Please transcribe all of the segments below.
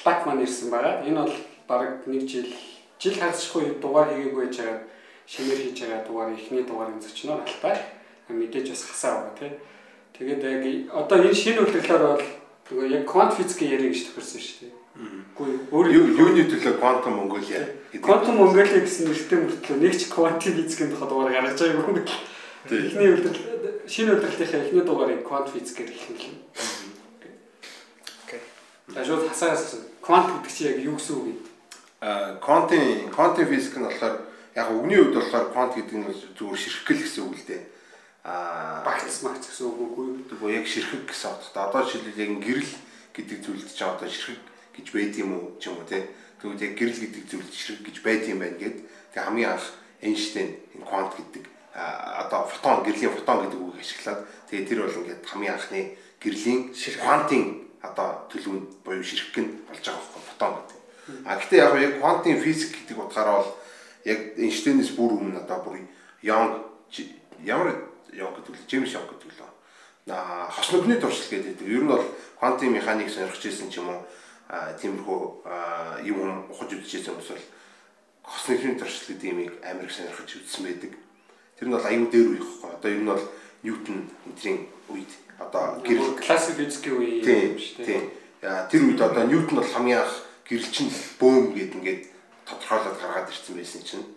Штакман ирсэн байгаа. Энэ бол бараг нэг жил хагасгүй дугаар хийгээгүй байж байгаа шинээр хийж байгаа дугаар ихний дугаарын зочноор албай. Мэдээж бас хасаа байгаа тийм. Тэгээд яг одоо энэ шинэ үйлдвэрлэлээр бол нөгөө яг квант физикийн яриа гэж тохирсон шүү дээ. Үгүй юуны төлөө квантум Монголиа. Квантум Монголиа гэсэн нэртэй мөртлөө нэг ч квантын физикийн тухай дугаар гаргаж байгаагүй юм. Эхний үйлдвэрлэл шинэ үйлдвэрлэлийнхээ эхний дугаарыг квант физикээр эхлүүлсэн. Окей. Ажууд хасаагаас квант гэдэг чинь яг юу гэсэн үг вэ? Квантын физик нь болохоор яг үгний үед болохоор квант гэдэг нь зүгээр ширхгэл гэсэн үг л дээ. Багц гэсэн үг үгүй юу? Тэгээ яг ширхэг гэсэн утгатай. Одоо жишээлбэл яг гэрэл гэдэг зүйлд ч одоо ширхэг гэж байд юм уу ч юм уу те. Тэгвэл яг гэрэл гэдэг зүйлд ширхэг гэж байд юм байна гэд. Тэгээ хамгийн анх Эйнштейн энэ квант гэдэг одоо фотон гэрлийн фотон гэдэг үгийг ашиглаад тэгээ тэр бол ингээд хамгийн анхны гэрлийн квантын одоо төлөвөнд буюу ширхэг нь болж байгаа байхгүй фотон гэдэг. Гэхдээ яг квантын физик гэдэг утгаараа бол яг Эйнштейнээс бүр өмнө одоо бүр Йонг гэдэг Джеймс Йонг гэдэг л хос нүхний туршилт гэдэг. Ер нь бол квантын механик сонирхож ирсэн ч юм уу тиймэрхүү юм ухаж үзчихсэн хүмүүс бол хос нүхний туршилт гэдэг юмыг амар их сонирхож үзсэн байдаг. Тэр нь бол аюу дээр үе ихгүй. Одоо ер нь бол Ньютон энтрийн үед одоо гэрэл классик физикийн үе юм шүү дээ. Тэр үед одоо Ньютон бол хамгийн анх гэрэлчин бөөм гэдэг ингээд тодорхойлоод гаргаад ирсэн байсан чинь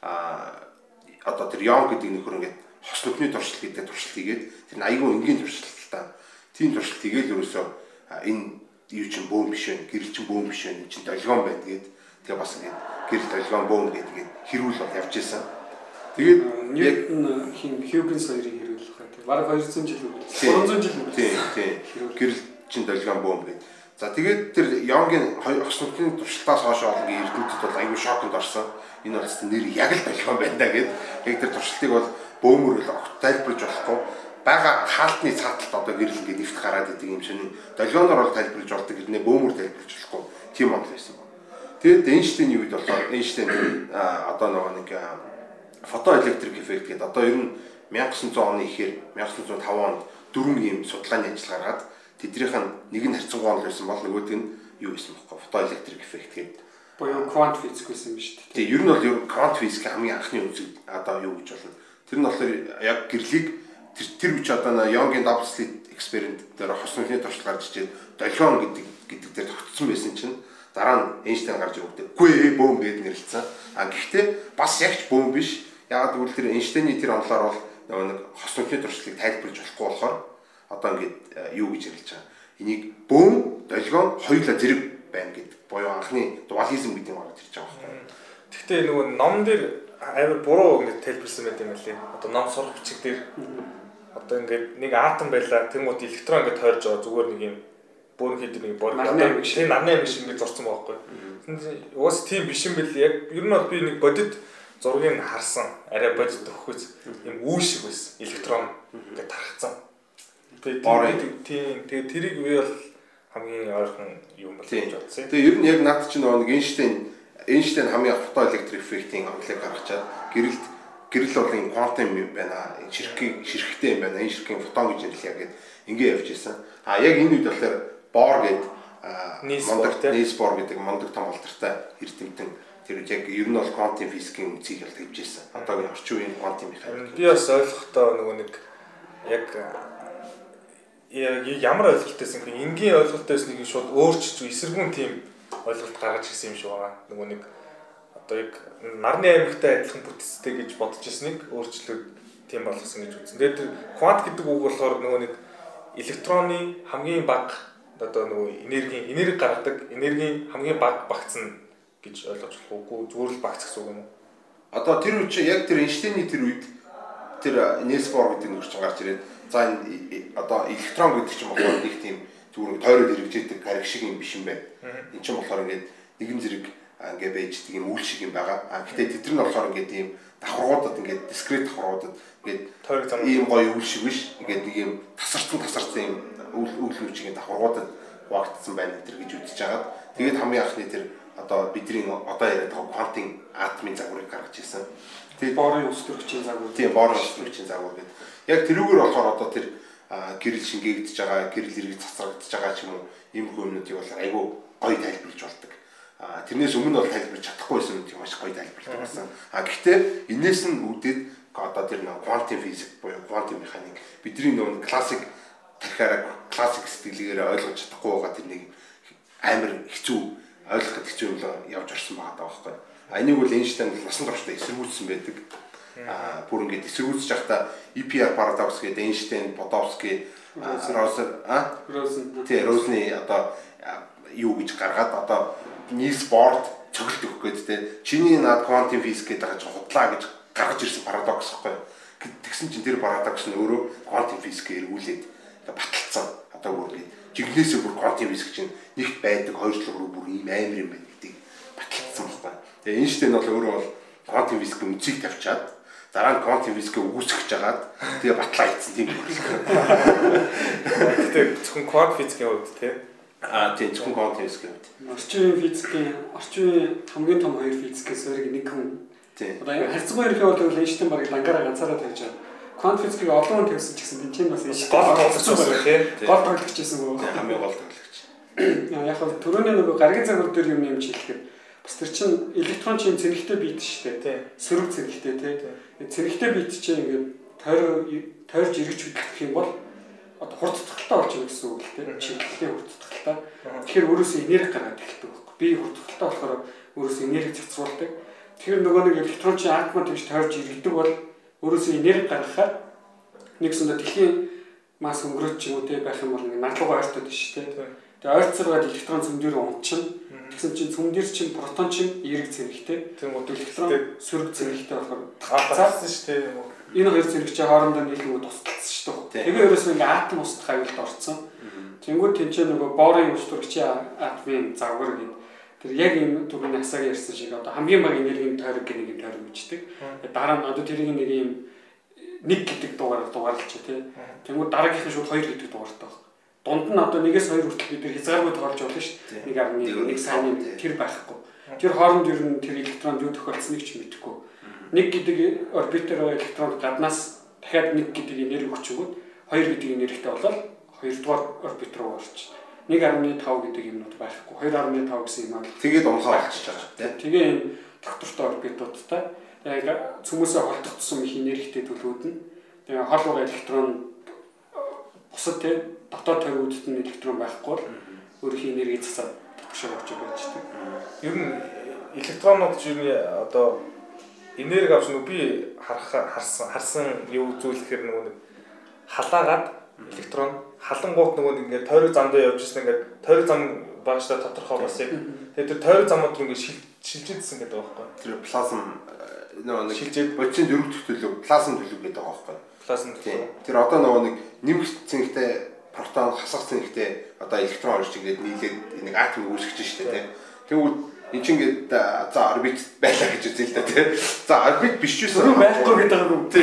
одоо тэр Йонг гэдэг нөхөр ингээд хос нүхний туршилт гэдэг туршилт хийгээд тэр нь аюу энгийн туршилт л та. Тийм туршилт хийгээл ерөөсөө энэ юу чин бөөм биш вэ? Гэрэлчин бөөм биш вэ? Чин долгион байна гээд тэгээ бас ингээд гэрэл долгион бөөм гэдэг хэрүүл бол явж исэн. Тэгээд Ньютон Хьюгенс хоёрын хэрүүл байна. Бараг 200 жил үү? 300 жил үү? Тийм. Гэрэлчин долгион бөөм гэдэг. За тэгээд тэр Йонгийн хос нүхний туршилтаас хойш олон эрдэмтэд бол аюу шоконд орсон. Энэ бол нэр яг л долгион байна да гэд. Яг тэр туршилтыг бол бөөмөр л огт тайлбарж болохгүй. Бага хаалтны цааталт одоо гэрэл ингээд нэвт гараад идэг юм шиг. Долгионоор бол тайлбарж болдог гэрнээ бөөмөр тайлбарж болохгүй. Тийм онл байсан. Тэгээд Эйнштейний үед болохоор Эйнштейн одоо нэг фотоэлектрик эффект гэдэг одоо ер нь 1900 оны ихээр 1905 онд дөрвөн ийм судалгааны ажил гаргаад тэднийх нь нэг нь харьцангуй онл байсан бол нөгөөдг нь юу байсан бэхгүй фотоэлектрик эффект гэдэг. Боёо квант физик байсан юм шүү дээ. Тэгээ ер нь бол квант физикийн хамгийн анхны үнцэг одоо юу гэж болно. Тэр нь болохоор яг гэрлийг тэр үуч одоо Йонгийн дабл слит эксперимент дээр хос нүхний туршилт гарч ичээд долгион гэдэг дээр тогтсон байсан чинь дараа нь Эйнштейн гарч өгдөг. Үгүй бөөм гэд нэрлэлсэн. Гэхдээ бас ягч бөөм биш. Яг тэгвэл тэр Эйнштейний тэр онлоор бол нэг хос нүхний туршилтыг тайлбарж болохгүй болохоор одоо ингээд юу гэж ярилж байгаа. Энийг бөөм, долгион хоёулаа зэрэг байна гэдэг. Боёо анхны дуализм гэдэг юм аа тэрж байгаа байхгүй. Гэхдээ нөгөө ном дээр амар буруу ингээд тайлбарсан байт юм лээ. Одоо ном сурах бичиг дээр одоо ингээд нэг атом байлаа. Тэнгууд электрон ингээд тойрж байгаа зүгээр нэг юм бөөн хэд нэг бор одоо тийм нарны аймаг шиг ингээд зурсан байгаа байхгүй. Уус тийм биш юм бэл яг ер нь бол би нэг бодит зургийг харсан. Арай бодит өгөхөц юм үе шиг байсан. Электрон ингээд тархацсан. Тэгээд тэрийг би бол хамгийн ойрхон юм бол гэж бодсон. Тэгээ ер нь яг наад чинь нэг Эйнштейн хамгийн фотоэлектрик эффектийн онолыг гаргачаад гэрэл бол энэ квантум юм байна. Ширхэгтэй юм байна. Энэ ширхгийн фотон гэж нэрлэе гэдэг ингээ явж исэн. Яг энэ үед болохоор Бор гэдэг Нильс Бор гэдэг мондөг том алдартай эрдэмтэн тэр яг ер нь бол квантын физикийн үнцийг л тавьж исэн. Одоогийн орчин үеийн квантын механик. Би бас ойлгохдоо нөгөө нэг яг ямар ойлголтойсэн гэх энгийн ойлголтоос нэг шууд өөрчлөж эсэргүүн тийм ойлголт гаргаж ирсэн юм шиг байгаа. Нөгөө нэг одоо яг нарны аймагтай адилхан бүтцтэй гэж бодож ирснийг өөрчлөөд тийм болгосон гэж үзсэн. Тэгээд квант гэдэг үг болохоор нөгөө нэг электроны хамгийн бага одоо нөгөө энерги гаргадаг энергийн хамгийн бага багц нь гэж ойлгож болох уу? Зүгээр л багц гэсэн үг юм уу? Одоо тэр үуч яг тэр Эйнштейний тэр үед тэр Нильс Бор гэдэг нөхөр чинь гарч ирээд за энэ одоо электрон гэдэг чинь болохоор нэг тийм зүгээр тойроод хэрэгжээдэг гариг шиг юм биш юм байна. Энд чинь болохоор ингээд нэгэн зэрэг ингээд байждаг юм үйл шиг юм байгаа. Гэхдээ тэд нар болохоор ингээд ийм давхаргуудад ингээд дискрет давхаргуудад ингээд ийм гоё үйл шиг биш. Ингээд нэг ийм тасарсан юм үйл үүчгийн давхаргуудад хуваагдсан байна гэдэг гэж үзэж хагаад тэгээд хамгийн анхны тэр одоо бидний одоо яриад байгаа квантын атомын загварыг гаргаж ирсэн. Тэгээд Борын өс төрөгчийн загвар. Тийм борын өс төрөгчийн загвар гэдэг. Яг тэрүүгээр болохоор одоо тэр гэрэл шингээгдэж байгаа, гэрэл иргэж цацрагдж байгаа ч юм уу ийм хүмүүдийг бол айгүй гоё тайлбарлаж болдог. Тэрнээс өмнө бол тайлбарлаж чадахгүй байсан юм маш гоё тайлбарлаж байсан. Гэхдээ энээс нь үүдээд одоо тэр нэг квантын физик буюу квантын механик бидний нөгөө классик тархиараа классик сэтгэлгээр ойлгож чадахгүй байгаа тэр нэг амар хэцүү ойлгоход хэцүү юм явж орсон байгаа даа байхгүй. Энийг бол Эйнштейн насан туршдаа эсэргүүцсэн байдаг. Бүр ингээд эсэргүүцэж байхдаа EPR парадокс гэдэг Эйнштейн, Podolsky, Rosen одоо юу гэж гаргаад одоо Niels Bohr цогцолт өгөх гээд те чиний наад квантын физик гэдэг байгаа худлаа гэж гаргаж ирсэн парадокс байхгүй. Тэгсэн чинь тэр парадокс нь өөрөө квантын физикээр эргүүлээд баталцсан. Одоо бүр ингээд жигнэсээ бүр квантын физик чинь нэгт байдаг хоёрчлог руу бүр ийм амар юм байна гэдгийг баталцсан байхгүй. Тэгээ Эйнштейн бол өөрөө бол квантын физикийн үнцийг тавьчаад дараа нь квантын физикээ үүсгэж жагаад тэгээ батлаа ийцсэн тийм юм. Гэтэ зөвхөн квант физикийн хувьд тийм зөвхөн квантын физикийн хувьд. Орчин үеийн хамгийн том хоёр физикээс өөрийг нэг хүн одоо харьцангуй ерхий бол Эйнштейн барыг лангаараа ганцаараа тавьж байгаа. Квант физикийг олон хүн тавьсан ч гэсэн энэ бас Эйнштейн гол тоглогч байсан гоо. Хамгийн гол тоглогч. Яг хөө түрүүний нөгөө гаргийн загвар дээр юм хэлэхэд бас тэр чин электрон чинь цэнхтэй бит шүү дээ. Сөрөг цэнхтэй тий. Цэнхтэй бит чинь ингээд тойрж эргэж хөдлөх юм бол одоо хурдтгалтай болж байгаа гэсэн үг л тий. Чиглэлийн хурдтгалтай. Тэгэхээр өөрөөсөө энерги гаргаад эхэлдэг байхгүй. Би хурдтгалтай болохоор өөрөөсөө энерги цацруулдаг. Тэгэхээр нөгөө нэг электрон чинь атомд тэгж тойрж эргэдэг бол өөрөөсөө энерги гаргахаар нэгсэндээ дэлхийн масс өнгөрөөд ч юм уу тий байх юм бол ингээд нарлуугаа ойртоод шүү дээ. Тэгээ ойрцоргоод электрон цөм дээр унтчихна. Тэгсэн чинь цөм дээр чинь протон чинь эерэг зэрэгтэй. Тэгмээд электрон сөрөг зэрэгтэй болохоор цаасан шүү дээ. Энэ хоёр зэрэг чинь хоорондоо нийлгүүд тусдалсан шүү дээ. Тэгээ ерөөсөө ингээ атом устдах аюулд орсон. Тэнгүүд тэнцээ нөгөө борын устдагчийн атомын загвар гэдэг. Тэр яг энэ түрүүний асаагийн ярьсан шиг одоо хамгийн бага энергийн тойрог гэх нэг юм тойрог үүсдэг. Дараа нь одоо тэрийг нэг юм 1 гэдэг дугаарлаж тий. Тэнгүүд дараагийнх нь шууд 2 гэдэг дугаартай байна. Дунд нь одоо 1-2 хүртэл бид нар хязгааргүй тоолж болно шүү дээ. 1.1 сайн тэр байхгүй. Тэр хооронд ер нь тэр электронд юу тохиолдсныг ч мэдэхгүй. 1 гэдэг орбитер электрон гаднаас дахиад 1 гэдэг энерги өгчөнгүүд 2 гэдэг энергитэй болоод 2 дугаар орбит руу орчих. 1.5 гэдэг юмнууд байхгүй. 2.5 гэсэн юм аа. Тэгээд унхаа болчихж байгаа. Тэгээ энэ доктортой орбитуудтай яг цөмөөсөө холдогдсон их энергитэй төлөвүүд нь тэгээ холбоо электрон бусад тий дотоод тойргуудад нь электрон байхгүй өөрхийн энерги засаад төвшөр авч байждаг. Ер нь электронууд чинь одоо энерги авч нү би харсан юу зүйлэхээр нөгөө нэг халаагаад электрон халангууд нөгөө нэг ингээд тойрог зам дээр явж ирсэн ингээд тойрог зам багштай тодорхой бас яг тэгээд тэр тойрог замууд руу ингээд шилжижсэн гэдэг байгаа байхгүй. Тэр плазм нөгөө нэг шилжээд бодчин дөрөв төлөв плазм төлөв гэдэг байгаа байхгүй. Плазм төлөв. Тэр одоо нөгөө нэг нэмэх цэнхтэй протон хасах цэнхтэй одоо электрон орж ингээд нийлээд нэг атом үүсгэж штэ тий. Тэгвэл энэ чинь ингээд за орбит байлаа гэж үзье л да тий. За орбит биш ч гэсэн байхгүй гэдэг юм. Тий.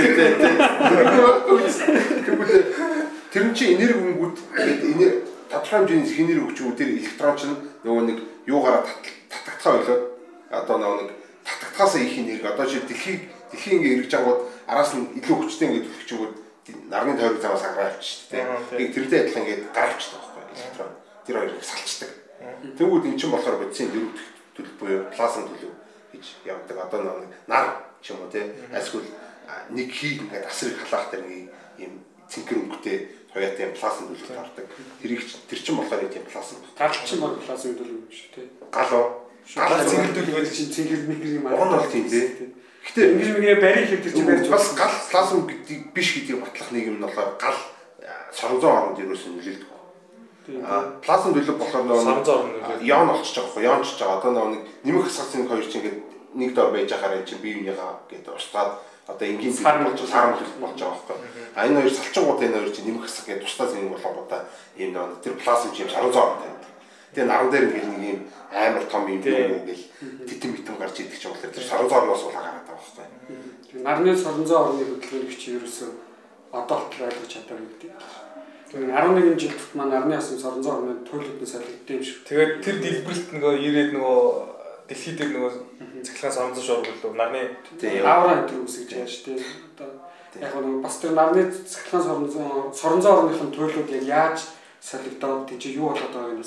Тэгвэл тэр чинь энерги өнгөд ингээд энерги тодорхой хэмжээний энерги өгчүүд тэр электрон чинь нөгөө нэг юугаараа татагдхаа болоод одоо нөгөө нэг татагдхаасаа их энерги одоо чи дэлхийн ингээд эргэж ангууд араас нь илүү хүчтэй ингээд төлөвчөнгүүд нарны тойрог замаас агараа авчих шүү дээ. Тэрнтэй адилхан ингээд гаравчдаг байхгүй электрон. Тэр хоёрыг салчдаг. Тэгвэл эн чинь болохоор бодисын дөрөв төлөв буюу плазм төлөв гэж явдаг. Одоо нэг нар ч юм уу те эсвэл нэг хийг ингээд асрыг халаах тэр нэг юм цэнхэр өнгөтэй хоёртой юм плазм төлөв таардаг. Тэр чинь болохоор тийм плазм. Гал чинь баг плазм төлөв юм шүү те. Гал уу? Гал цэнхэр төлөв чинь цэнхэр нэг юм аа. Он бол тийм те. Гэтэ ингэж мгээ барь хэлэх тэр чинь барьж бас гал плазм гэдэг биш гэдгийг батлах нэг юм нь болохоор гал соронзон оронд ерөөс нь нөлөөлдөг. Плазм төлөв болохоор нөгөө яон олчж байгаа байхгүй яончж байгаа. Одоо нөгөө нэмэх хасгацын хоёр чинь ингээд нэг дор байж ахаар энэ чинь бие биенийгаа гэдэг устгаад одоо энгийн болж сарам төлөв болж байгаа байхгүй. Энэ хоёр салчингууд энэ хоёр чинь нэмэх хасгах гэдэг тусдаа зэний болгонгуудаа ийм нөгөө тэр плазм чинь соронзон оронд байна. Тэгээ наран дээр ингээд нэг юм амар том юм ингээл титэм битэн гарч идэх ч болохоор тэр соронзоорноос улаа гараад байгаа байхгүй. Тэр нарны соронзон орны хөдөлгөөнч ерөөсөө одоо л ойлгож чадаагүй гэдэг. Тэр 11 жил тутмаа нарны ясан соронзон орны туйлуудын солигдсон юм шиг. Тэгээд тэр дэлбэрэлт нөгөө ирээд нөгөө дэлхий дээр нөгөө цахилгаан соронзон шуургал нарны аура энэ үсгэж байгаа шүү дээ. Одоо Яг нь бас тэр нарны цэцэрлэн соронзоо орныхын туйлууд яг яаж солигдоод тийч юу болоод байгааг нь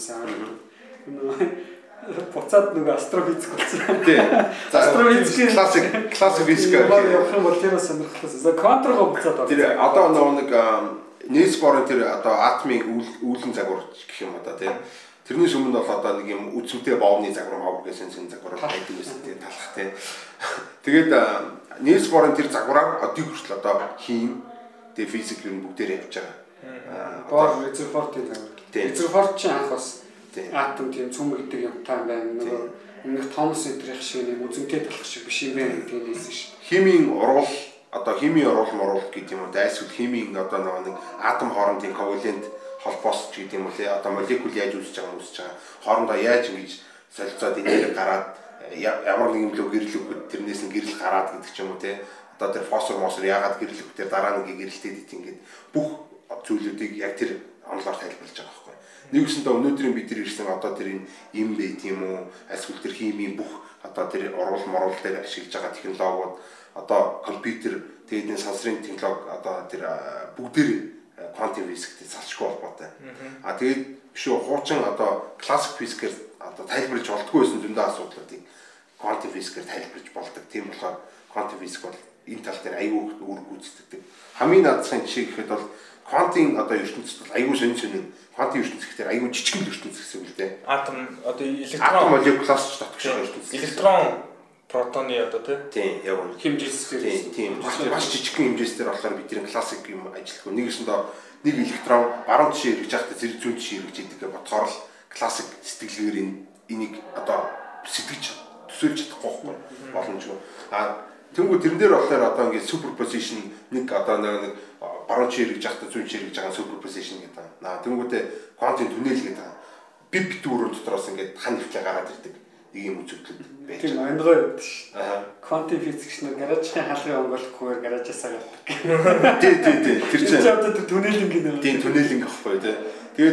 сайн. Буцаад нөгөө астрофизик болсон. Тий. Астрофизик классик физик. Явах юм бол тэр сонирхолтой. Контрго буцаад орсон. Тэр одоо нэг Нильс Борын тэр одоо атомын үүлэн загвар гэх юм одоо тий. Тэрнээс өмнө бол одоо нэг юм үзмтэй боовны загвар гэсэн загвар байдаг байсан тий талах тий. Тэгээд Нильс Борын тэр загвараар одоо хүртэл одоо хим тэг физик юм бүгдээр явж байгаа. Бор Резерфортын загвар. Резерфорт ч анх бас атом тийм цөмөгдөг юмтай байна. Өмнөх Томас Эдрих шиг нэг үзмтэй талах шиг биш юм байна гэдэг нээсэн шүү. Химийн урвал одоо химийн урвал гэдэг юм уу дайсвал химийн одоо нэг атом хоорондын ковалент холбоос ч гэдэг юм уу те одоо молекул яаж үүсэж байгаа хоорондоо яаж ингэж солилцоод энийг гараад ямар нэгэн лөө гэрэл өгөхөд тэрнээс нь гэрэл гараад гэдэг ч юм уу те одоо тэр фосфор мосор яагаад гэрэл өгөх тэр дараа нэг гэрэлтэд ит ингээд бүх зүйлүүдийг яг тэр онлоор тайлбарлаж байгаа байхгүй. Нэгсэндээ өнөөдрийн бид нар ирсэн одоо тэр юм байт юм уу эсвэл тэр химийн бүх одоо тэр урвал морвал дээр ашиглаж байгаа технологиуд одоо компьютер тэгээд энэ сансрын технологи одоо тэр бүгдээр квантын физиктэй салшгүй холбоотой. Тэгээд биш үү хуучин одоо классик физикээр одоо тайлбарлаж болдгоо байсан зөндөө асуудлуудыг квантын физикээр тайлбарлаж болдог. Тийм болохоор квантын физик бол энэ тал дээр аюул үүрэг гүйцэтгэдэг. Хамгийн наадсан жишээ гэхэд бол квантын одоо ертөнцид бол аюул сонин квантын ертөнц гэхээр аюул жижигэн ертөнц гэсэн үг л дээ. Атом одоо электрон атом молекулаас ч татгах ертөнц. Электрон протоны одоо тийм яг нь хэмжээстэй тийм маш жижигхэн хэмжээсээр болохоор бидний классик юм ажилтгүй нэгэсэндээ нэг электрон баруун тишээ эргэж явахдаа зэрэг зүүн тишээ эргэж идэг бодохоор л классик сэтгэлгээр энийг одоо сэтгэж төсөөлж чадахгүй боломжгүй. Тэнгүү тэрэн дээр болохоор одоо ингээд суперпозишн нэг одоо нэг баруун тишээ эргэж явахдаа зүүн тишээ эргэж байгаа суперпозишн гэдэг. Тэнгүүтээ квантын түнэл гэдэг. Бит дүүрэн дотроос ингээд хан нэвтлээ гараад ирдэг. Нэг юм үзэгдлүүд байж байгаа. Тийм онгой байдаг ш. Квантын физикчнэр гаражийн халгын онгойлохгүйгээр гаражаасаа явдаг. Тий. Тэр чинь одоо тэр түнэлэнгийн тийм түнэлэнг ахгүй тий. Тэгээд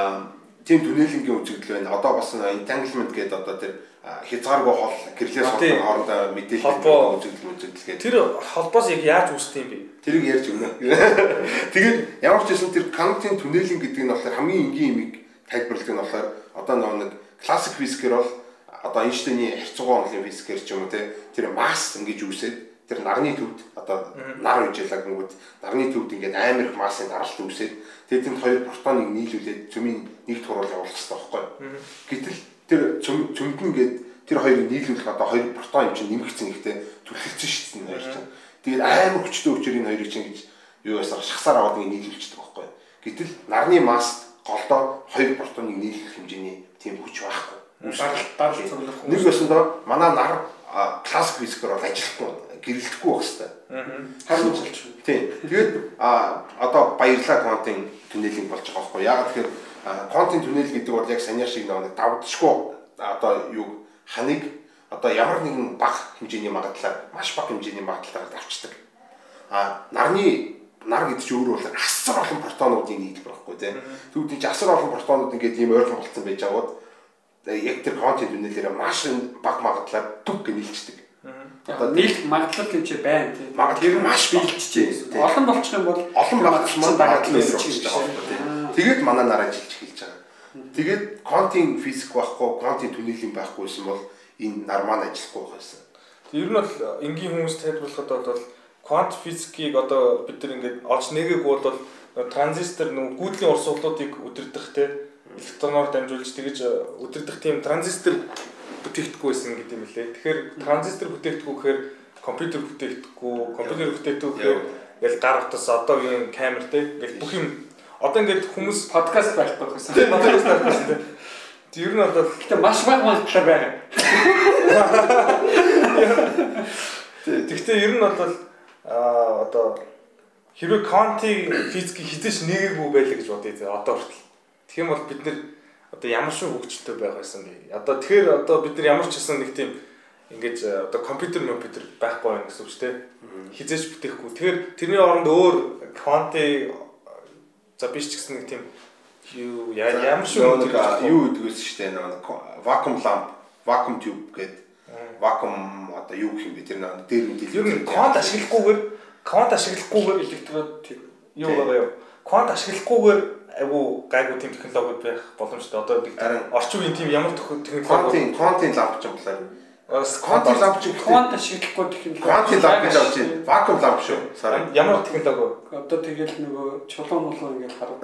тийм түнэлэнгийн үзэгдэл байна. Одоо бас entanglement гэдэг одоо тэр хязгааргүй хол гэрлээс хоорондоо мэдээлэл үзэгдэл гэдэг. Тэр холбоос яг яаж үүсдэг юм бэ? Тэрийг ярьж өгнө. Тэгээд ямар ч хэлсэн тэр квантын түнэлэнг гэдэг нь болохоор хамгийн энгийн юмыг тайлбарладаг нь болохоор одоо нэг классик физикээр бол одоо Эйнштейний харьцангуй онолын физикээр ч юм уу тэр масс ингэж үүсээд тэр нарны төвд одоо нар уйжлаа гингүүд нарны төвд ингээд амар их массын даралт үүсээд тэгээд тэнд хоёр протоныг нийлүүлээд цөмийн нэгд хуруул явуулах хэрэгтэй байхгүй. Гэтэл тэр цөмд нь ингээд тэр хоёрыг нийлүүлэх одоо хоёр протон юм чинь нэмэгдсэн ихтэй түлхэлсэн шүү дээ хоёр чинь. Тэгээд амар хүчтэй өчөр энэ хоёрыг чинь гэж юу ясаар шахсаар аваад ингээд нийлүүлчихдэг байхгүй. Гэтэл нарны масс голдоо хоёр протоныг нийлүүлэх хэмжээний тийм хүч байхгүй. Даралт цуглах. Нэг өсөндөө манай нар классик физикээр бол ажиллахгүй гэрэлтэхгүй байх хэрэгтэй. Харин болж байна. Тийм. Тэгээд одоо баярлаа квантын түнэлинг болж байгаа байхгүй. Яагаад тэгэхээр квантын түнэл гэдэг бол яг саний шиг нэг давдшгүй одоо юу ханыг одоо ямар нэгэн бага хэмжээний магадлалаар маш бага хэмжээний магадлалаар давчдаг. Нар гэдэг чинь өөрөө бол асар олон протонуудын нийтлэл байхгүй тийм. Тэгвэл энэ асар олон протонууд ингээд ийм ойрхон болцсон байж байгаад яг тэр квантын түнэлээр маш бага магадлалаар түг гэнэлцдэг. Одоо нийлх магадлал юм чи байна тийм. Тэр маш бэлтжээ. Олон болчих юм бол олон магадлал өсөж байгаа. Тэгээд манай нараа жилж эхэлж байгаа. Тэгээд квантын физик байхгүй, квантын түнэлийн байхгүйсэн бол энэ нар маань ажиллахгүй байсан. Ер нь бол энгийн хүмүүс тайлбарлахад бол квант физикийг одоо бид нар ингээд олж нэгээг бол транзистор нөгөө гүйдлийн урсгалуудыг өдөрдөх те электроноор дамжуулж тэгэж өдөрдөх тийм транзистор бүтээгдэхгүй байсан гэдэг юм лээ. Тэгэхээр транзистор бүтээгдэхгүй гэхээр компьютер бүтээгдэхгүй гэхээр ингээл гар утас одоогийн камер те ингээл бүх юм одоо ингээд хүмүүс подкаст байхгүй байсан. Подкаст байхгүй. Тэр нь бол гэхдээ маш бага магадлалаар байгаа. Тэгвэл ер нь бол одоо хэрвээ квантын физикийг хизээш нэгээгүй байлаа гэж бодъё зэ одоо хүртэл. Тэгэх юм бол бид нэр одоо ямар ч хөгжилтэй байх байсан бэ? Одоо тэгэхээр одоо бид нар ямар ч гэсэн нэг тийм ингэж одоо компьютер байхгүй байх гэсэн үг шүү дээ. Хизээч бүтэхгүй. Тэгэхээр тэрний оронд өөр квантын за биш ч гэсэн нэг тийм ямар ч юу гэдэг вэ шүү дээ. Нэг вакуум ламп, вакуум тюб гэдэг вакуум одоо юу гэх юм бэ? Тэр дээр мэдээлэл. Ер нь квант ашиглахгүйгээр квант ашиглахгүйгээр электрод юу байгаа юу? Квант ашиглахгүйгээр айгу гайгүй тийм технологи байх боломжтой. Одоо орчин үеийн тийм ямар технологи квантын ламп ч юм болоо. квантын ламп ч квант ашиглахгүй технологи. Квантын ламп гэж авч байна. Вакуум ламп шүү. Ямар технологи? Одоо тэгэл нөгөө чулуун болгоо ингэж хараад.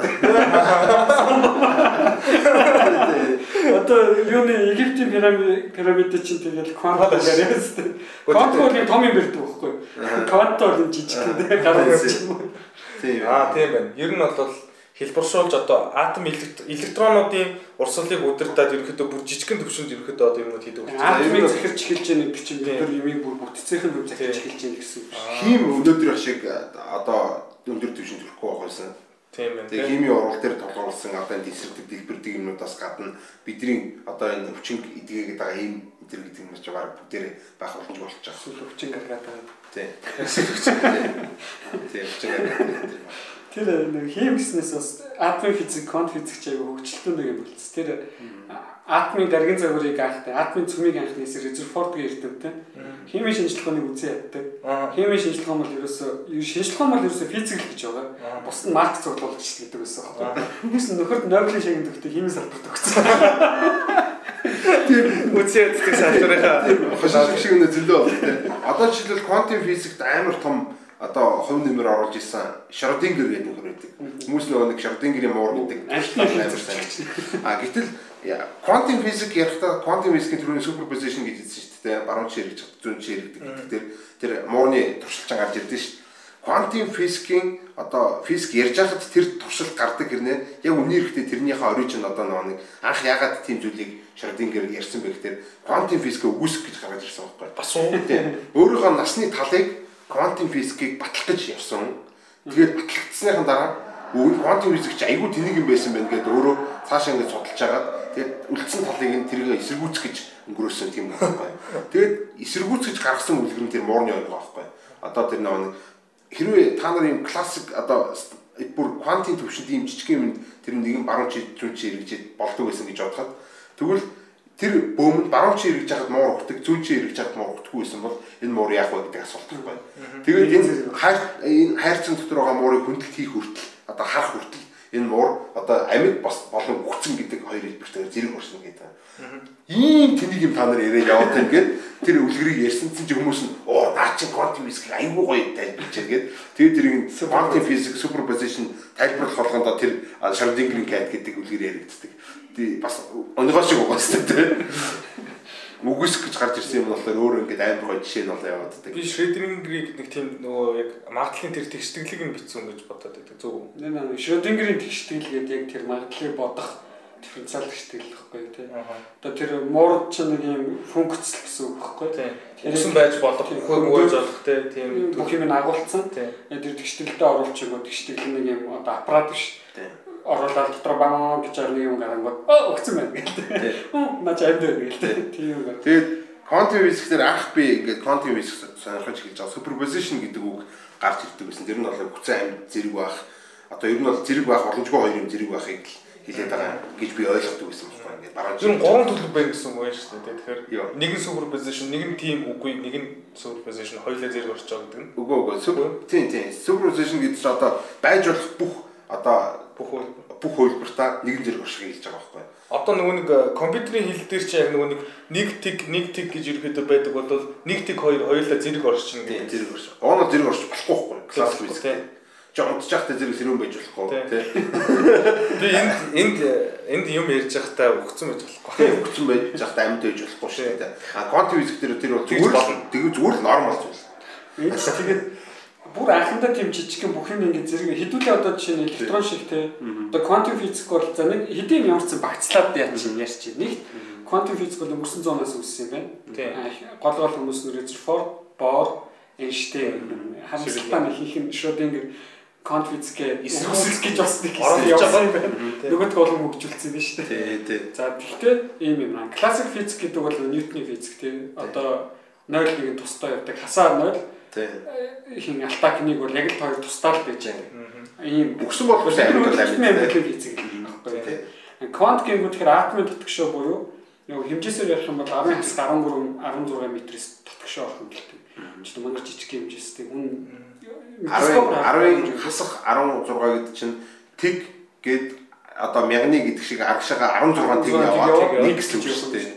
Одоо юуны Египтийн пирамид чинь тэгэл квант яриад өстэй. Квант бол том юм бэрдэг байхгүй. Квант бол жижигхэн гараад ирсэн юм. Тийм байна. Ер нь бол хэлбэршүүлж одоо атом электронуудын урсгалыг удирдаад ерөнхийдөө бүр жижигхэн төвшөнд ерөнхийдөө одоо юмуд хийдэг болчихсон. Атомыг захирч эхэлж байгаа нэг чинь бид нар юмыг бүр бүтцийнх нь захирч эхэлж байгаа гэсэн. Хим өнөөдөр шиг одоо өндөр төвшөнд хүрэхгүй байхсан. Тийм байна. Тэгээ химийн урвал дээр толгуурласан одоо энэ тесрдэг дэлбэрдэг юмнуудаас гадна бидний одоо энэ өвчин эдгээгээд байгаа ийм энэ гэдэг юм шиг баг бүгдээрээ байх боломж болчих. Эсвэл өвчин гаргаад байгаа. Тийм. Тийм өвчин гаргаад. Тэр нэг хим гэснээс бас атомын физик, квант физик ч аяга хөгжилтөө нэг юм болц. Тэр атомын даргын загварыг анхтай, атомын цөмийг анхнаас Резерфорд гэж ярьдаг тийм. Химийн шинжилгээний үзэн яддаг. Химийн шинжилгээ бол ерөөсөө физик л гэж байгаа. Бус нь марк цуглуулж гэдэг байсан байхгүй. Тэгсэн нөхөрд Нобелийн шагнал өгдөг химийн салбарт өгсөн. Тийм үзэн яддаг салбарынхаа хошиг шиг нэ зөндөө байна тийм. Одоо жишээлбэл квантын физикт амар том одоо хувь нэмэр оруулж исэн Шрёдингер гэдэг нөхөр байдаг. Хүмүүс нэг Шрёдингерийн муур гэдэг амар сайн. Гэтэл квантын физик ярихдаа квантын физикийн төрөний суперпозишн гэж хэлсэн шүү дээ. Баруун чирэг, зүүн чирэг гэдэг тэр муурны туршилтан гарч ирдэ шүү дээ. Квантын физикийн одоо физик ярьж байхад тэр туршилт гардаг хэрнээ яг үнээр ихтэй тэрнийхээ оригин одоо нэг анх яагаад тийм зүйлийг Шрёдингер ярьсан бэ гэхээр квантын физик үгүйсэх гэж гаргаж ирсэн байхгүй. Бас тийм. Өөрийнхөө насны талыг квантын физикийг батлах гэж явсан. Тэгээд батлагдсныхан дараа квантын физик чи айгүй тэнийг юм байсан байна гэдээ өөрөө цаашаа ингэж судалж агаад тэгээд үлдсэн талыг нь тэргээ эсэргүүцэх гэж өнгөрөөсөн тийм байхгүй. Тэгээд эсэргүүцэж гаргасан үлгэр нь тэр муурны ойг байхгүй. Одоо тэр нэг хэрвээ та нар юм классик одоо бүр квантын төвшөнд ийм жижиг юм тэр нэгэн баруун зүүн эргэж болдог байсан гэж бодоход тэгвэл тэр бөөмөнд баруун чи эргэж хахад муур өгдөг, зүүн чи эргэж хахад муур өгдөггүй байсан бол энэ муур яах вэ гэдэг асуулт байхгүй. Тэгээд энэ хайрцан дотор байгаа муурыг хөндлөлт хийх хүртэл одоо харах хүртэл энэ муур одоо амьд бас болон үхсэн гэдэг хоёр хэлбэрээр зэрэг орсон гэдэг. Ийм тэнийг юм та нар яриад яваад ингээд тэр үлгэрийг ярьсан чинь хүмүүс нь наа чи квантын физик айгүй гоё тайлбарчаа гээд тэгээд тэрийг квантын физик суперпозишн тайлбарлах болгондоо тэр Шрёдингерийн кат гэдэг үлгэр яригддаг. Бас онгоос шиг угаастай тийм. Үгүйсэх гэж гарч ирсэн юм болохоор өөр ингээд амар гоё жишээ нь бол явааддаг. Би Шрёдингерийг нэг тийм нөгөө яг магадлалын тэр тэгштэглийг нь бичсэн гэж бодоод байдаг. Зөв үү? Нэ Шрёдингерийн тэгштэглгээд яг тэр магадлалыг бодох дифференциал тэгштгэл гэхгүй тийм. Одоо тэр муур ч нэг юм функцл гэсэн үг гэхгүй тийм. Үгсэн байж болох хөөг болох тийм бүх юм агуулсан. Тэр тэгштэглэлдээ оруулж өгөө тэгштгэл нэг юм одоо аппарат биш. Оруулаад дотор баа гэж нэг юм гарангууд өгцөн байна гэдэг. Наач амьд байна гэдэг. Тийм юм. Тэгээд квантын физикээр анх би ингээд квантын физик сонирхож эхэлж байгаа суперпозишн гэдэг үг гарч ирдэг байсан. Тэр нь бол хүчтэй амьд зэрэг байх. Одоо ер нь бол зэрэг байх боломжгүй хоёр юм зэрэг байхыг хэлээд байгаа гэж би ойлгодог байсан байна. Ингээд баруун зөв гурван төлөв байна гэсэн үг байна шүү дээ. Тэгэхээр нэг нь суперпозишн, нэг нь тийм үгүй, нэг нь суперпозишн хоёулаа зэрэг орж байгаа гэдэг нь. Үгүй. Тийм. Суперпозишн гэдэг чинь одоо байж болох бүх одоо бүх хөлбөртөө нэгэн зэрэг орших гэж байгаа байхгүй. Одоо нөгөө нэг компьютерийн хэл дээр чи яг нөгөө нэг тиг гэж ерөөдөө байдаг бол нэг тиг хоёулаа зэрэг оршино гэдэг. Зэрэг орших. Ооноо зэрэг орших болохгүй байхгүй. Классик физик. Унтчихтай зэрэг сэрүүн байж болохгүй тий. Би энд юм ярьж байхдаа өгцөн байж болохгүй. Тий, өгцөн байж байхдаа амьд байж болохгүй шүү дээ. Квантын физик тэр бол зүгээр л нормал зүйл. Тэгээд бүр анхандаа тийм жижигхэн бүх юм ингэ зэрэг хэдүүлээ одоо жишээ нь электрон шиг те одоо квантын физик бол за нэг хэдийн ямарсан багцлаад ярьж нэг квантын физик бол өнгөрсөн 100-аас үүссэн юм байна. Гол хүмүүс нь Резерфорд, Бор, Эйнштейн харамсалтай хийх нь Шрёдингер квант физикээ эсрүүцэх гэж бас нэг явсан юм байна. Нөгөөд бол хөгжүүлсэн юм шүү дээ. Тий. За тэгтээ ийм юм. Классик физик гэдэг бол Ньютоны физик те одоо 0-1 тусдаа явдаг хасаа 0 хин алтакныг бол яг л хоёр тусдаа л байж байгаа. Ийм өгсөн бол биш амьд физик байхгүй тийм. Квант гингүүд тэгэхээр атомын татгшоо буюу яг хэмжээсээр ярих юм бол 10 хасаг 13 16 метрээс татгшоо орох юм гэлтэй. Жишээ нь манай жижиг хэмжээстэй хүн 10 хасах 16 гэдэг чинь тэг гээд одоо мягны гэдэг шиг аргашаага 16 тэг яваад нэг гэсэн үг шүү дээ.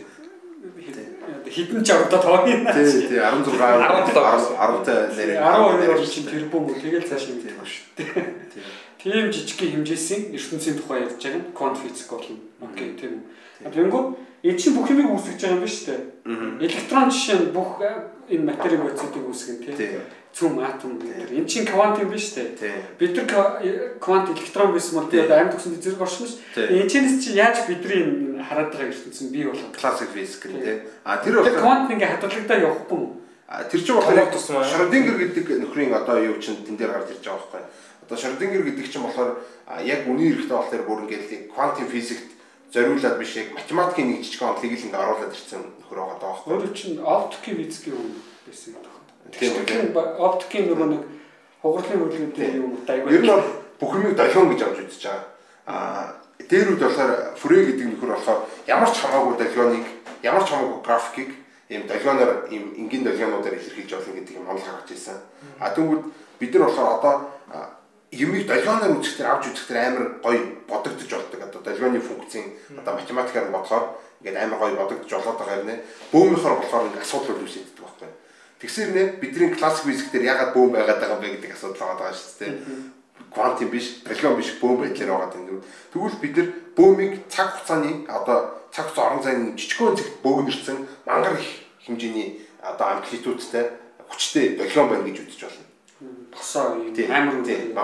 Хитэн жавдаа тооно. Тий 16 10-тай нэрээ 12 орчим чинь тэрбум үү тэгэл цааш нэг байдаг шүү дээ. Тийм жижигхэн хэмжээсийн ертөнцийн тухай ярьж байгаа нь quantum physics болно. Окей тийм. Тэгэнгүүт энэ чинь бүх юмыг үүсгэж байгаа юм биш үү? Электрон жишээ нь бүх энэ материйн процессыг үүсгэн тийм. Цүм атом гэдэг. Энэ чинь квант юм биш үү? Бид нар квант электрон байсан бол тэгээд амьд төгсөнд зэрэг оршин ш. Энэ чинь яаж бидний хараад байгаа ертөнцийн бий болох классик физик тийм. А тэр бол квант ингээ хадгалагдаа явахгүй юм. Тэр чинь болохоор Шрёдингер гэдэг нөхрийн одоо юу чинь тэн дээр гарч ирж байгаа байхгүй. Одоо Шрёдингер гэдэг чинь болохоор яг үнийн эрэхтэй болохоор бүр ингээд квантын физикт зориулаад биш яг математикийн нэг жижиг онцлог л ингээ оруулаад ирсэн нөхөр байгаа даа байхгүй. Өөр чинь оптикийн физикийн юм байсан гэдэг. Тийм оптикийн нэг хугарлын хөлгүүдийн юм тайван. Ер нь бол бүх юмыг долгион гэж авч үзэж байгаа. Дээр үд болохоор Фрэ гэдэг нөхөр болохоор ямар ч хамаагүй долгионыг, ямар ч хамаагүй графикийг ийм долгионоор ийм энгийн долгионуудаар илэрхийлж болно гэдэг юм онол гаргаж ирсэн. Тэгвэл бид нар болохоор одоо юмыг долгионоор үзэхдээ авч үзэхдээ амар гоё бодогдож болдог. Одоо долгионы функцийн одоо математикаар бодохоор ингээд амар гоё бодогдож болоод байгаа юм нэ. Бөөмийнхөр болохоор ингээд асуудал үүсэдэг байхгүй. Тэгсэр нэ бидний классик физик дээр ягаад бөөм байгаад байгаа юм бэ гэдэг асуудал байгаа шүү дээ. Квантын биш, долгион биш бөөм байдлаар байгаа юм. Тэгвэл бид нар бөөмийг цаг хугацааны одоо цаг хугацаа орон зайны жижигхэн зэгт бөөгнөрсөн мангар их хэмжээний одоо амплитудтай хүчтэй долгион байна гэж үзэж болно. Босоо юм амар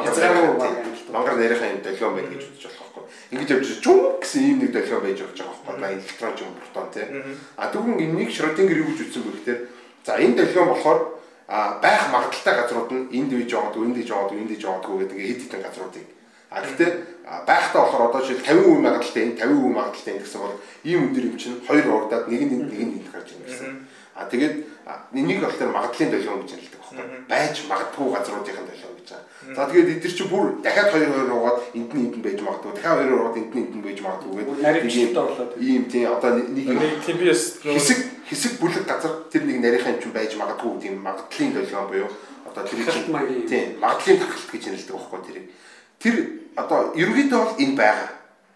мангар нарийнхаа юм долгион байна гэж үзэж болох байхгүй. Ингэж явж чүм гэсэн ийм нэг долгион байж байгаа байхгүй. Электрон ч юм протон тий. Тэгвэл энийг Шрёдингер юу гэж үзсэн бэ гэхээр за энэ долгион болохоор байх магадaltaй газрууд нь энд бийж байгаагүй, энд бийж байгаагүй, энд бийж байгаагүй гэдэг ингээд хэд хэдэн газруудыг. Гэхдээ байхдаа болохоор одоо жишээл 50% магадaltaй энэ 50% магадaltaй гэсэн бол ийм өндөр юм чинь хоёр хуурдаад нэг нь энд гарч ирнэ гэсэн. Тэгээд энийг болохоор магадлалын долгион гэж нэрлэдэг байхгүй. Байж магадгүй газруудын долгион гэж байгаа. За тэгээд эдгээр чинь бүр дахиад 2 руугаад энд нь байж магадгүй, дахиад 2 руугаад энд нь байж магадгүй гэдэг ийм тийм одоо нэг TBS хэсэг бүлэг газар тэр нэг нарийнхан юм чинь байж магадгүй тийм магадлалын долгион буюу одоо тэр чинь тийм магадлалын тархалт гэж нэрлэдэг байхгүй тэрийг. Тэр одоо ерөнхийдөө бол энэ байгаа.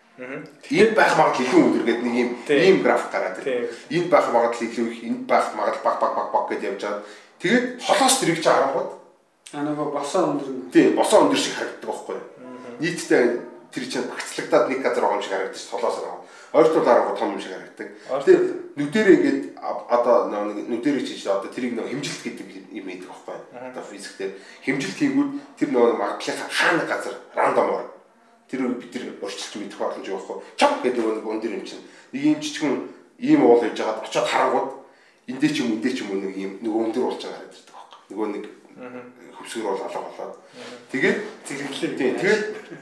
Энэ байх магадлал илүү өндөр гэдэг нэг ийм график гараад байна. Энэ байх магадлал илүү их, энэ байх магадлал баг гэж явж байгаа. Тэгээд холоос тэрийг чи харангууд нөгөө босоо өндөр. Тийм, босоо өндөр шиг харагддаг байхгүй. Нийтдээ тэр чинь багцлагдаад нэг газар байгаа юм шиг харагдаж холоос байгаа. Ойртол арга том юм шиг харагддаг. Тэгээд нүдэрээ ингээд одоо нэг нүдэрээ чиж одоо тэрийг нэг хэмжилт гэдэг юм байдаг байхгүй. Одоо физиктээр хэмжилт хийгүүд тэр нөгөө магадлалын хаана газар рандомор тэр бид тэр урьдчилж мэдэх боломж байхгүй. Чап гэдэг нэг өндөр юм чинь нэг юм жижигэн ийм уул хийж байгаад очиод харангууд эндээ ч юм нэг юм нөгөө өндөр болж байгаа харагддаг байхгүй. Нөгөө нэг хөвсгөр бол алга болоод тэгээд зэрэглээ.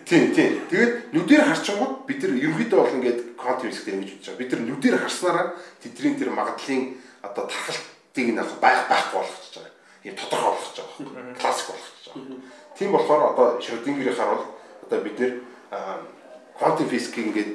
Тэгээд нүдээр харчингууд бид нар ерөнхийдөө бол ингээд квантум физикээр ингэж үзэж байгаа. Бид нар нүдээр харснараа тэдний тэр магадлалын одоо тархалтыг нэг байхгүй болгож байгаа. Ийм тодорхой болгож байгаа. Классик болгож байгаа. Тийм болохоор одоо Шрёдингерийн харуул одоо бид нэр квантум физикийг ингээд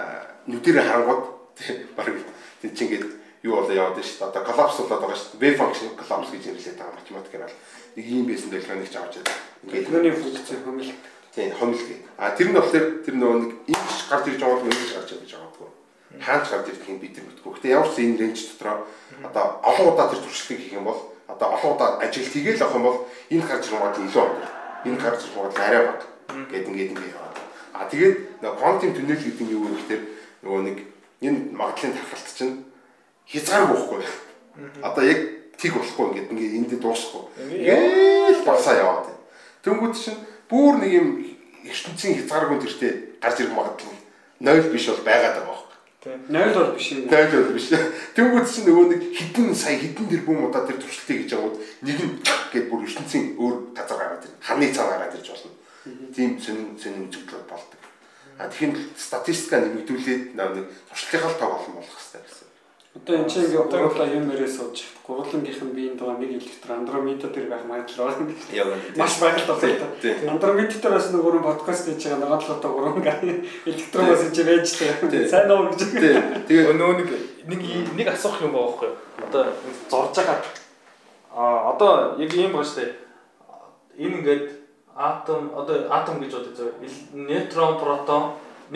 нүдээр харангууд баг тийм ч ингээд юу болоо яваад шүү дээ. Одоо коллапс болоод байгаа шүү дээ. Wave function collapse гэж нэрлэдэг байгаа математикээр бол нэг ийм байсан долгионыг ч авч байгаа. Ингээд тэрний функцийн хомилт. Тийм, хомилт гээ. Тэр нь болохоор тэр нөгөө нэг ингэж гарч ирж байгаа бол ингэж гарч ирж байгаа байхгүй. Хаач гарч ирдэг юм бид нар мэдгүй. Гэтэ ямар ч энэ рейнж дотроо одоо олон удаа тэр туршилтыг хийх юм бол одоо олон удаа ажил хийгээл авах юм бол энэ гарч ирэх магадлал илүү өндөр. Энэ гарч ирэх магадлал арай бага гэдэг ингээд яваад. Тэгээд нөгөө квантум туннел гэдэг нь юу вэ гэхээр нөгөө нэг энэ магадлалын тархалт чинь хязгааргүй байхгүй. Одоо яг тэг болохгүй ингээд энд дуусахгүй. Ингээд басаа яваад. Тэнгүүд чинь бүр нэг юм ертөнцийн хязгааргүй төртөө гарч ирэх магадлал 0 биш бол байгаад байгаа байхгүй. 0 бол биш юм. 0 бол биш. Тэнгүүд чинь нөгөө нэг хэдэн тэрбум удаа тэр туршилтыг хийж аваад нэг нь гээд бүр ертөнцийн өөр газар гараад ирнэ. Ханы цаа гараад ирж болно. Тийм сонин үзэгдлүүд болдог. Тэгэхээр статистика нэмэгдүүлээд нэг туршилтынхаа тоо олон болох хэрэгтэй гэсэн. Одоо энэ чинь одоо юм нэрээ сууж гурвангийнх нь биеийн дугаар нэг электрон андромеда дээр байх магадлал байна. Маш багтал байна. Андромеда дээр бас нэг гурван подкаст хийж байгаа нэг л одоо гурван электроноос энэ байж тээ. Сайн уу гэж. Тэгээ нөгөө нэг асуух юм байгаа байхгүй. Одоо зорж байгаа одоо яг юм байна шүү дээ. энэ ингээд атом одоо атом гэж бодож байгаа. Нейтрон, протон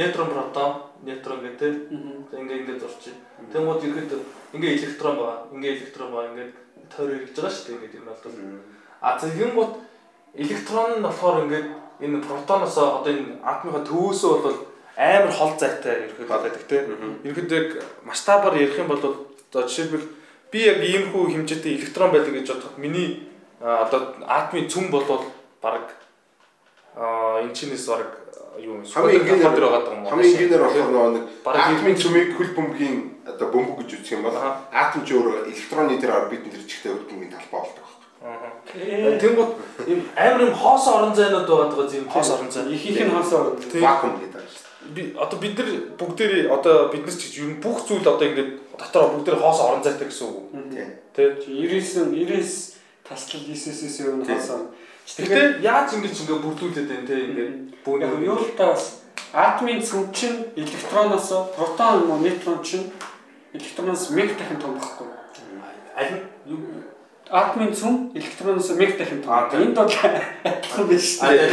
гэдэг ингээд зурчих. Тэгмүүд ихэд ингээд электрон байгаа. Ингээд тойроо ирж байгаа шүү дээ. Ингээд юм бол. Тэгмүүд электрон нь болохоор ингээд энэ протоноос одоо энэ атомын төвөөсөө бол амар хол зайтай ерөөхдөө байдаг тийм. Ерөөхдөө масштабаар ярих юм бол одоо жишээлбэл би яг иймэрхүү хэмжээтэй электрон байдаг гэж бодоход миний одоо атомын цөм бол баг энэ чинээс баг юу хамгийн энгийнээр болохоор нэг атомын цөмийг хөл бөмбөгийн одоо бөмбөг гэж үзэх юм бол атом ч өөр электроны дээр орбитын тэр чигтэй өргөмгийн талбай болдог. Тэнгууд ийм амар юм хоос орон зайнууд байгаа юм. Хоос орон зай. Ихийнх нь хоос орон вакуум гэдэг байна. Одоо бид нар бүгдээрээ одоо биднес ч ер нь бүх зүйл одоо ингээд дотор бүгдээр хоос орон зайтай гэсэн үг. Тийм. 99 таслал 9-с өмнө хоос орон. Тэгэхээр яаж ингэж бүрдүүлээд байна те ингээд бүүн юу л таас атомын цөм чинь электроноос протон мөн нейтрон чинь электроноос 1000 дахин том байхгүй. Аль атомын цөм электроноос 1000 дахин том. Энд бол адилхан биш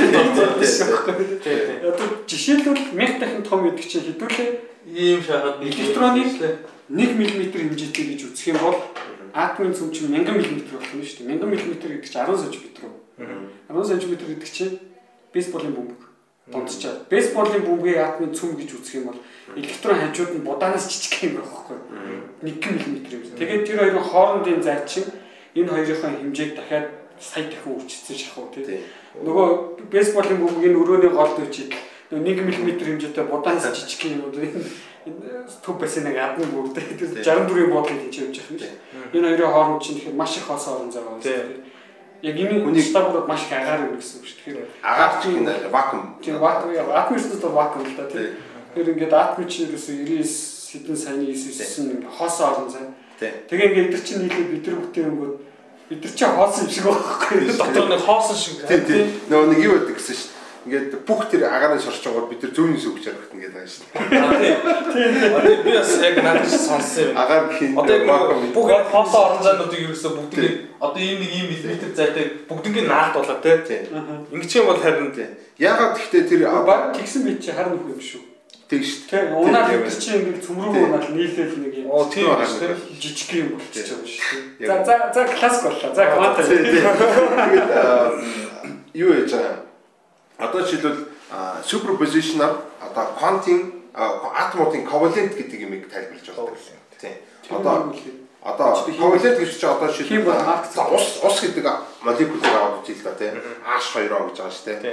шүү дээ. Одоо жишээлбэл 1000 дахин том гэдэг чинь хэдүүлээ ийм шахаад электроныг 1 мм хэмжээтэй гэж үзэх юм бол атомын цөм чинь 1000 мм болох юм шүү дээ. 1000 мм гэдэг чинь 10 см. 10 см гэдэг чинь бейсболын бөмбөг. Тонцчаад. Бейсболын бөмбөгийн атомын цөм гэж үзэх юм бол электрон хажууд нь будаанаас жижиг юм байхгүй. 1 мм юм. Тэгээд тэр хоёрын хоорондын зай чинь энэ хоёрын хэмжээг дахиад сая дахин өвчтсөн шахав тий. Нөгөө бейсболын бөмбөгийн өрөөний гол дэвчид 1 мм хэмжээтэй будаанаас жижиг юм бол энэ төв бассейныг адны бүгд 64-ийн буудлыг хийж явж байгаа юм шиг. Энэ хоёрын хооронд чинь тэгэхээр маш их хоос орон зай байгаа тийм. Яг энэ стабурууд маш их агаар юм гэсэн үг шүү. Тэгэхээр агаар чинь вакуум. Тийм вакуум атомын ертөнцийн вакуум л да тийм. Тэгэхээр ингээд атомын чинь ерөөсөө 99 хэдэн саяны 99 хоос орон зай. Тэгээ ингээд эдгэр чинь нийлээд бид нар бүтэнгүүд бид нар чинь хоос юм шиг байхгүй. Дотор нэг хоосон шиг. Тийм. Нөгөө нэг юу байдаг гэсэн шүү. Ингээд бүх тэр агаарын шорч байгаа бид нар зүүнээс өгч харагдана гэдэг байна шүү. Тийм. Би бас яг надад сонссон юм. Агаар гэх одоо яг бүх хоосоо орон зайнуудыг ерөөсөө бүгдийг одоо ийм нэг ийм миллиметр зайтай бүгднийг наалт болоо тийм. Ингэж юм бол харин тийм. Ягаад гэхдээ тэр баг тэгсэн бит чи харна үгүй юм шүү. Тэг шүү. Тийм. Унаад бид чи ингээд цөмрөө унаад нийлээл нэг юм. Тийм шүү. Жижиг юм болчихж байгаа шүү. За классик боллоо. За квант. Тэгээд юу яаж байгаа одоо жишээлбэл суперпозишнаар одоо квантын атомуудын ковалент гэдэг юмыг тайлбарлаж байна. Тийм. Одоо ковалент гэж чинь одоо жишээлбэл ус гэдэг молекулыг аваад үзье л да тийм. H2O гэж байгаа шүү дээ.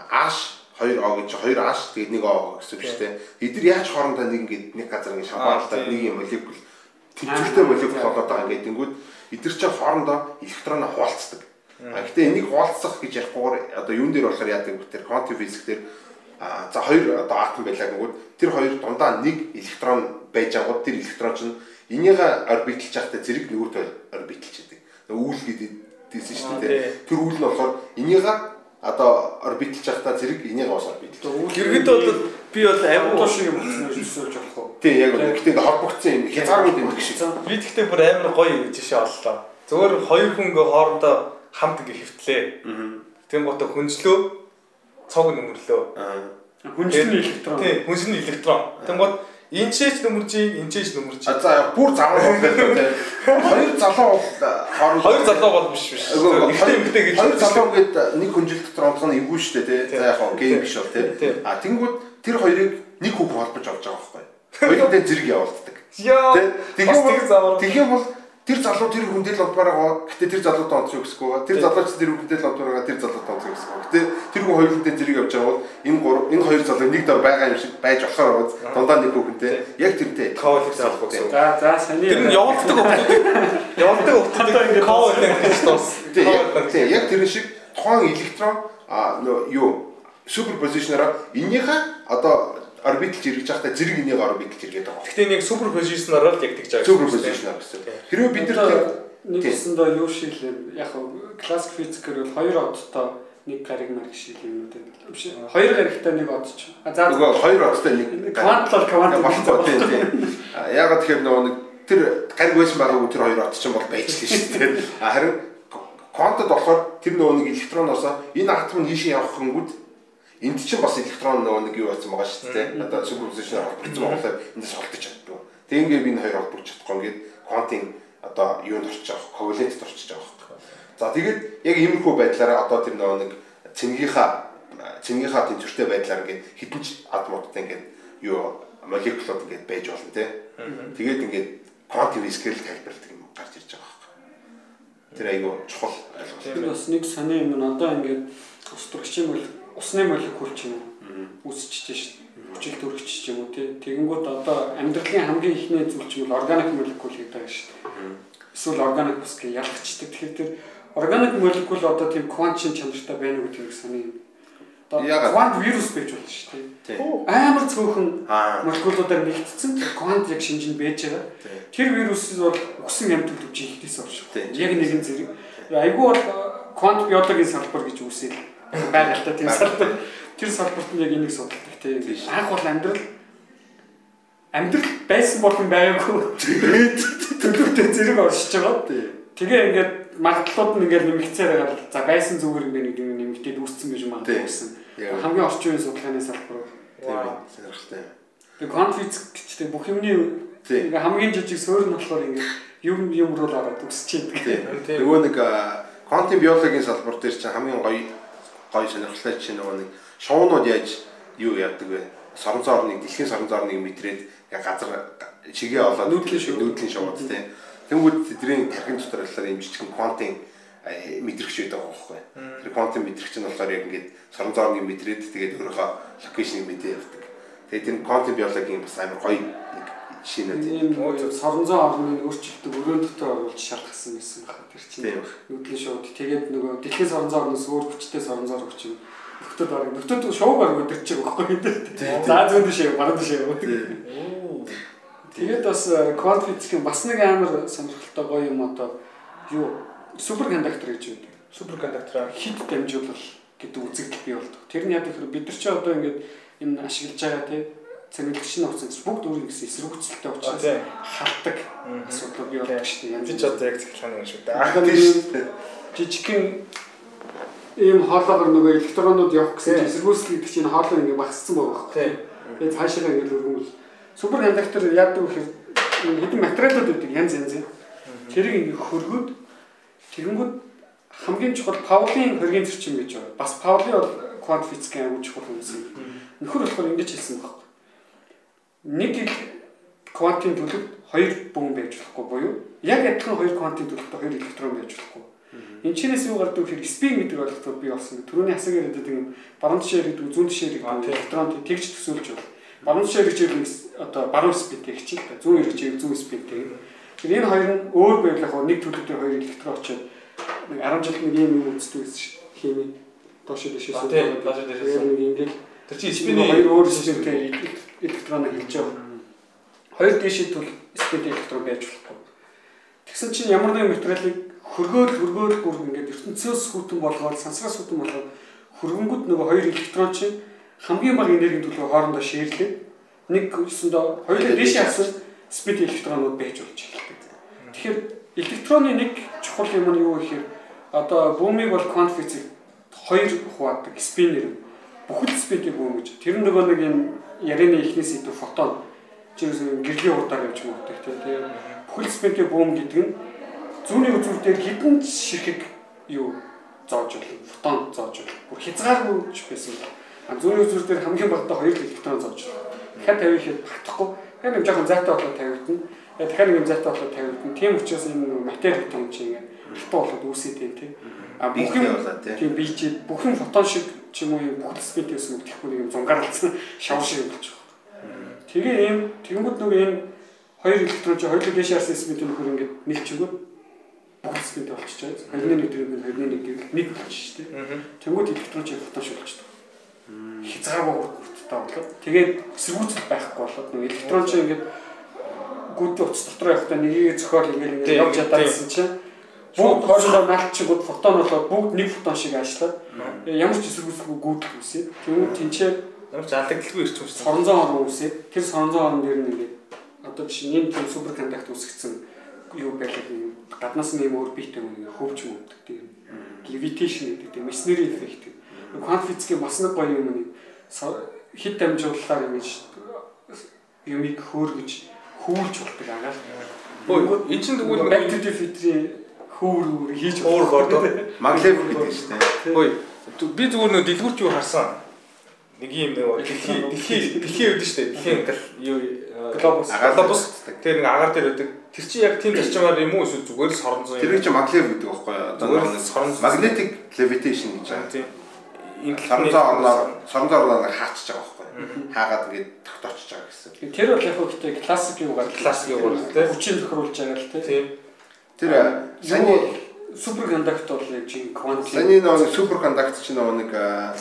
H2O гэж 2H тэгээд 1O гэсэн үг шүү дээ. Эдгээр яаж хоорондоо нэг ингээд нэг газар ингэ шаваалдаг нэг юм молекул тэнцвэртэй молекул болоод байгаа ингээд тэнгүүд эдгээр чинь хоорондоо электроноо хуваалцдаг. Гэхдээ энийг хуваалцах гэж ярихгүйгээр одоо юун дээр болохоор яадаг вэ? Тэр квантын физик дээр за хоёр одоо атом байлаа гэнгүүт тэр хоёр дундаа нэг электрон байж ангууд тэр электрон чинь энийг орбиталж явахдаа зэрэг нөгөөтэй орбиталж яадаг. Үүл гэдээсэн шүү дээ. Тэр үүл нь болохоор энийг одоо орбиталж явахдаа зэрэг энийг бас орбиталж. Гэргэд бол би бол амар шиг юм болчихсон болох уу? Тийм яг үнэ. Гэхдээ холбогдсон юм хязгаарууд юм шиг. Би тэгтээ бүр амар гоё жишээ оллоо. Зөвхөн хоёр хүн ингээ хоорондоо хамт ингээ хөвтлээ. Тэгм гото хүнжлөө цог нөмрлөө. Хүнжлэн электрон. Тийм, хүнжлэн электрон. Тэгм гот энчээч нөмөрч. За бүр залуу болдог тийм. Хоёр залуу бол хооронд хоёр залуу бол биш. Ихтэй гэж. Хоёр залуу гээд нэг хүнжил дотор онцгой эвгүй шүү дээ тий. За яг гейм биш бол тий. Тэнгүүд тэр хоёрыг нэг хүүг холбож авч байгаа байхгүй. Хоёулаа зэрэг явуулдаг. Яа. Тэгэх юм бол тэр залуу тэр хүндэл лодмаар байгаа. Гэтэ тэр залуутай онцгой өгсгөө. Тэр залууч тэр хүндэл лодмаар байгаа. Тэр залуутай онцгой өгсгөө. Гэтэ тэр хүн хоёулаа зэрэг явж байгаа бол энэ хоёр залуу нэг дор байгаа юм шиг байж болохоор байгаа. Дундаа нэг хүүхэнтэй. Яг тэртэй. Ковалик залуу гэсэн. За саний. Тэр нь явуулдаг хүүхдүүд ковалик гэж дууссан. Тийм. Яг тэр шиг тухайн электрон юу суперпозишнараа энийхээ одоо орбиталж ирж байхдаа зэрэг энийг орбиталж иргээд байгаа. Гэхдээ нэг суперпозишнараар л яг тэгж байгаа. Суперпозишнаар гэсэн. Хэрвээ бид нар нэгсэндээ юу шиглээ яг классик физикээр бол хоёр одтой нэг гариг марг шиг юм үү биш. Хоёр гаригтай нэг од ч. За нөгөө хоёр одтой нэг квант болохгүй тийм. Ягаад тэгэхээр нөгөө нэг тэр гариг байсан байгаагүй тэр хоёр од ч юм бол байж л шүү дээ. Харин Квантад болохоор тэр нөгөө нэг электроноос энэ атом нь ийшээ явах гингүүд энд чинь бас электрон нөгөө нэг юу болсон байгаа шүү дээ. Одоо суперпозишнээр холбогдсон болохоор эндээс холдож чаддаг. Тэгээ ингээд энэ хоёр холбогдож чадахгүй ингээд квантын одоо юунд орчих жоох, ковалентэд орчих жоох. За тэгээд яг иймэрхүү байдлаараа одоо тэр нөгөө нэг цэнгийнхаа тэнцвэртэй байдлаар ингээд хэдэн ч атомуудтай ингээд юу молекулууд ингээд байж болно те. Тэгээд ингээд квантын скейл тайлбарладаг юм гарч ирж байгаа байхгүй. Тэр айгүй чухал ойлголт. Тэр бас нэг сони юм одоо ингээд усны молекул ч юм уу үүсчихэж шээ. Хүчил төрөгч ч юм уу тэгэнгүүт одоо амьдралын хамгийн ихний зүйл ч юм бол органик молекул гэдэг шүү дээ. Эсвэл органик бус гэж ялгчдаг. Тэгэхээр тэр органик молекул одоо тийм квантын чанартай байна уу гэдэг сони юм. Квант вирус байж болно шүү дээ. Амар цөөхөн молекулуудаар нэгдсэн квант яг шинжинд байж байгаа. Тэр вирус бол өгсөн амьтад төвч ихнээс орш. Яг нэгэн зэрэг. Айгүй бол квант биологийн салбар гэж үсэл байгальтай тийм салбар. Тэр салбарт нь яг энийг судалдаг тийм. Анх бол амьдрал байсан болон байгаагүй. Төлөвтэй зэрэг оршиж байгаа. Тэгээ ингээд магадлалууд нь ингээд нэмэгцээр байгаа. За байсан зүгээр ингээд нэмэгдээд үүссэн гэж магадгүй гэсэн. Хамгийн орчин үеийн судалгааны салбар. Тийм сонирхолтой. Тэгээ квант физикчтэй бүх юмны ингээ хамгийн жижиг суурь нь болохоор ингээ юм руу ороод үсэж байдаг. Нөгөө нэг квантын биологийн салбар дээр чинь хамгийн гоё сонирхолтой чинь нөгөө нэг шуунууд яаж юу яадаг вэ? Дэлхийн сорон зоорныг мэдрээд газар чигээ олоод нүүдлийн шууд тийм. Тэнгүүд тэдний тархин дотор болохоор юм жижигхэн квантын мэдрэгч байдаг байхгүй. Тэр квантын мэдрэгч нь болохоор яг ингээд сорон зоорныг мэдрээд тэгээд өөрийнхөө локейшнийг мэдээ явдаг. Тэгээд энэ квантын биологийн бас амар гоё нэг шинэ тийм сорон зоорны өөрчлөлтөд өрөөнд дотор оруулж шалгасан гэсэн байна. Тэр чинь нүүдлийн шууд тэгээд нөгөө дэлхийн сорон зоорноос өөр хүчтэй сорон зоор өгч юм. Нөтөд шуугаар өдөрч байгаа байхгүй юм. За зүүн дэшээ, баруун дэшээ. Тэгээд бас квант физикийн бас нэг амар сонирхолтой гоё юм одоо юу суперкондуктор гэж байдаг. Суперкондуктор хит дамжуулал гэдэг үзэгдэл бий болдог. Тэр нь яг тэгэхээр бид нар ч одоо ингээд энэ ашиглаж байгаа тий цэнгэлэгчний хувцас бүгд өөр нэгсэн эсрэгцэлтэй учраас хатдаг асуудал бий болдог шүү дээ. Би ч одоо яг цэглэх юм шүү дээ. Жижигхэн ийм хоолоогоор нөгөө электронууд явах гэсэн эсэргүүцэл гэдэг чинь хоолоо ингэ багассан байгаа байхгүй. Тэгээд цаашаа ингэ өргөмөл суперкондуктор яадаг вэ гэхээр хэдэн материалууд үүдэг янз янз. Тэрийг ингэ хөргөөд тэгэнгүүт хамгийн чухал Паулын хоргийн зөрчим гэж байна. Бас Паули бол квант физикийн агуу чухал хүмүүс юм. Нөхөр болохоор ингэж хэлсэн байхгүй. Нэг квантын төлөвт хоёр бүм байж болохгүй буюу яг адилхан хоёр квантын төлөвт хоёр электрон байж болохгүй. Энэ чинээс юу гардаг вэ гэхээр спин гэдэг ойлголтод бий болсон. Түрүүний хасаг яриад байгаа юм баруун тишээ гэдэг зүүн тишээ гэдэг электрон тэгж төсөөлж байна. Баруун тишээ гэж одоо баруун спинтэй их чинь зүүн гэж зүүн спинтэй. Тэгэхээр энэ хоёр нь өөр байдлаар нэг төлөвтэй хоёр электрон очоод нэг 10 жил нэг юм үздэг гэсэн шүү. Хими доош дэшээс нэг ингээд тэр чинь спиний хоёр өөр спинтэй электрон хэлж байгаа. Хоёр дэшээ төл спинтэй электрон байж болохгүй. Тэгсэн чинь ямар нэгэн материалыг хөргөөл бүр ингээд ертөнцөөс хүтэн болгоод сансраас хүтэн болгоод хөргөнгүүд нөгөө хоёр электрон чинь хамгийн бага энергийн төлөв хоорондоо шеэрлээд нэг өсөндөө хоёулаа дэшээ хасан спид электронууд байж болж эхэлдэг. Тэгэхээр электроны нэг чухал юм нь юу гэхээр одоо бүүмийг бол квант физик хоёр хуваадаг спинер бүхэл спинтэй бүүм гэж. Тэр нөгөө нэг юм ярианы эхнээс идэх фотон чинь гэрлийн хурдаар явж магадгүй тийм. Бүхэл спинтэй бүүм гэдэг нь зүүнний үзүүртээр хідэн ширхэг юу зоож болно. Фотон зоож болно. Бүр хязгааргүй ч байсан. Зүүнний үзүүртээр хамгийн багадаа 2 электрон зоож байна. Дахиад тавихад багтахгүй. Тэгэхээр нэг жоохон зайтай болоод тавигдана. Дахиад нэг юм зайтай болоод тавигдана. Тийм учраас энэ матери гэдэг юм чинь ингээд хурдан болоод үүсээд байна тийм. Бүх юм болоод тийм бий чи бүх юм фотон шиг ч юм уу бүх спид гэсэн үг тэгэхгүй нэг юм зунгааралцсан шавар шиг болж байгаа. Тэгээ ийм тэгэнгүүт нөгөө энэ 2 электрон чи хоёулаа дэше харсан спид нөхөр ингээд нийлж өгөөд бүх спид болчихж байгаа. Хоёрны нэг дээр нэг болчих шүү дээ. Тэнгүүд электрон чи фотон шиг болчихдог. Хязгааргүй хүртэлтэй болоод тэгээд эсэргүүцэл байхгүй болоод нэг электрон чи ингээд гүд утас дотор явахдаа нэгийг зохиол ингээд явж чадаасан чинь бүгд хоорондоо наалчигууд фотон болоод бүгд нэг фотон шиг ажиллаад ямар ч эсэргүүцэлгүй гүйдэх үсээ. Тэгвэл тэнцээ ямар ч алдагдaltaгүй ирч юмсан. Соронзон орон үсээ. Тэр соронзон орон дээр нэгээд одоо жишээ нь энэ суперкондуктор үсгэсэн юу байлаа гаднаас нь юм орбиттэй нэг хөвж мөвдөг тийм levitation гэдэг тийм mesmeric effect. Quantum physics-ийн бас нэг гоё юм нэг хэд дамжуулалтаар юмыг хөөргөж хүүрж болдог агаар. Өө энэ чинь тэгвэл back to the future хөөр хийж өөргөө Маглев гэдэг шүү дээ. Ой би зүгээр нэг дэлгүүрч юу харсан. Нэг юм нэг дэлхийн үүд шүү дээ. Дэлхийн юу глобус тэр нэг агаар дээр байдаг. Тэр чинь яг тийм зарчмаар юм уу эсвэл зүгээр л сорон зүй. Тэр чинь Маглев гэдэг байхгүй юу? Одоо magnetic levitation гэж байна. Тийм. Энэ сорон орноо хаачих байгаа байхгүй юу? Хаагаад ингээд тогтоочж байгаа гэсэн. Тэр бол яг хөөхтэй классик юугаар тийм хүчин тохируулж байгаа л тийм. Тэр саний суперкондуктор яг чинь квант. Саний нэг суперкондуктор чинь нэг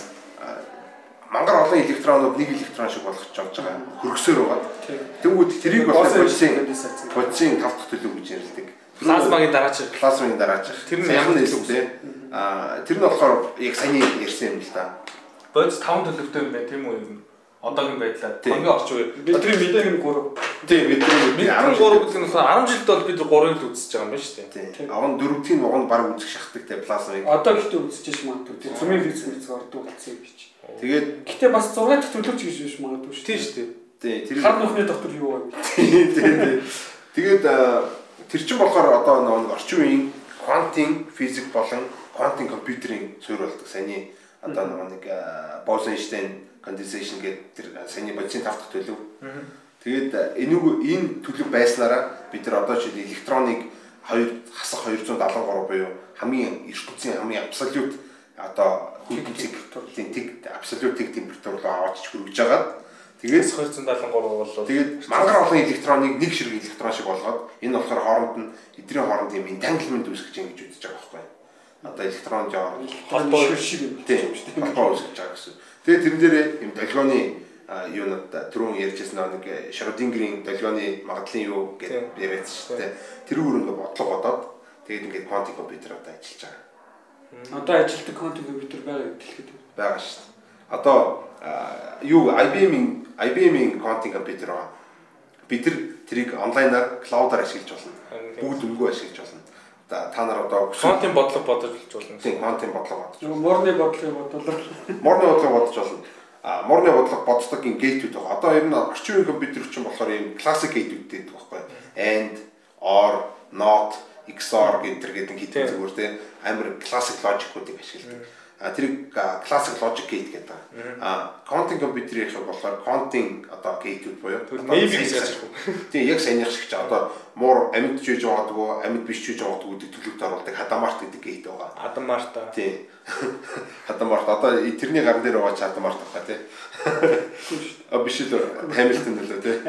мангар олон электронууд нэг электрон шиг болгож байгаа. Хөргсөөр байгаа. Тэнгүүд тэрийг болох бодисын 5 дахь төлөв гэж ярьдаг. Плазмагийн дараачих. Тэр нь ямар илүү вэ? Тэр нь болохоор яг саний ярьсан юм л да. Бодис 5 төлөвтэй юм байна тийм үү юм. Одоогийн байдлаар хамгийн орчин үе. Бидний мэдээ 3. Тийм бидний 13 гэдэг нь 10 жилд бол бид 3-ыг л үзэж байгаа юм байна шүү дээ. Тийм. Аван 4-ийн уг нь баг үзэх шахдаг те плазмыг. Одоо ихтэй үзэж магадгүй тийм. Цөмийн физик ордог болсон юм биш. Тэгээд гэтээ бас 6 дахь төлөвч гэж биш магадгүй шүү. Тийм шүү дээ. Тийм. Тэр хар нүхний доктор юу вэ? Тийм. Тэгээд тэр чинь болохоор одоо нэг орчин үеийн квантын физик болон квантын компьютерийн суурь болдог. Саний одоо нэг Bose-Einstein condensation гэдэг тэр саний бодисын 5 дахь төлөв. Тэгээд энэ төлөв байснараа бид нар одоо жишээ электроныг хасах 273 буюу хамгийн ертөнцийн хамгийн абсолют одоо хүйтцэг абсолютик температур руу аваач хүргэж байгаа. Тэгээд 273 бол тэгээд мангар олон электроныг нэг ширхэг электрон шиг болгоод энэ болохоор хооронд нь эдрийн хооронд юм entanglement үүсгэж байгаа гэж үзэж байгаа байхгүй. Одоо электрон жоо холбоо шиг юм тийм холбоо үүсгэж байгаа гэсэн. Тэгээд тэрэн дээрээ юм долгионы юунууд түрүүн ярьжсэн нэг Schrödingerийн долгионы магадлалын юу гэдэг яриац шүү дээ. Тэр үүрэнгээ бодлого бодоод тэгээд ингээд квантын компьютер одоо ажиллаж байгаа. Одоо ажилтдаг квантын компьютер байгаа дэлхийд байгаа шүү дээ. Одоо юу IBM-ийн квантын компьютер байгаа. Бид тэрийг онлайнаар клаудаар ашиглаж болно. Бүгд өнгөө ашиглаж болно. Та нар одоо квантын бодлого бодож болно. Тийм, квантын бодлого бодож. Морны бодлого бодлоо. Морны бодлого бодож болно. Морны бодлого боддог ин гейтүүд байгаа. Одоо ер нь орчин үеийн компьютер чинь болохоор ийм классик гейтүүдтэй байдаг байхгүй. And, or, not, XOR гэдэг хэдэн зүгээр те амар классик логикуудыг ашигладаг. Тэр classic logic gate гэдэг. Quantum computer-ийн болохоор quantum одоо gate-үүд буюу maybe гэж яаж юм. Тийм яг саяных шиг ч одоо муур амьд чийж байгаагүй, амьд биш чийж байгаагүй гэдэг төлөвт оруулдаг Hadamard гэдэг gate байгаа. Hadamard. Тийм. Hadamard одоо тэрний гар дээр байгаа ч Hadamard байгаа тий. Биш л Hamilton лөө тий.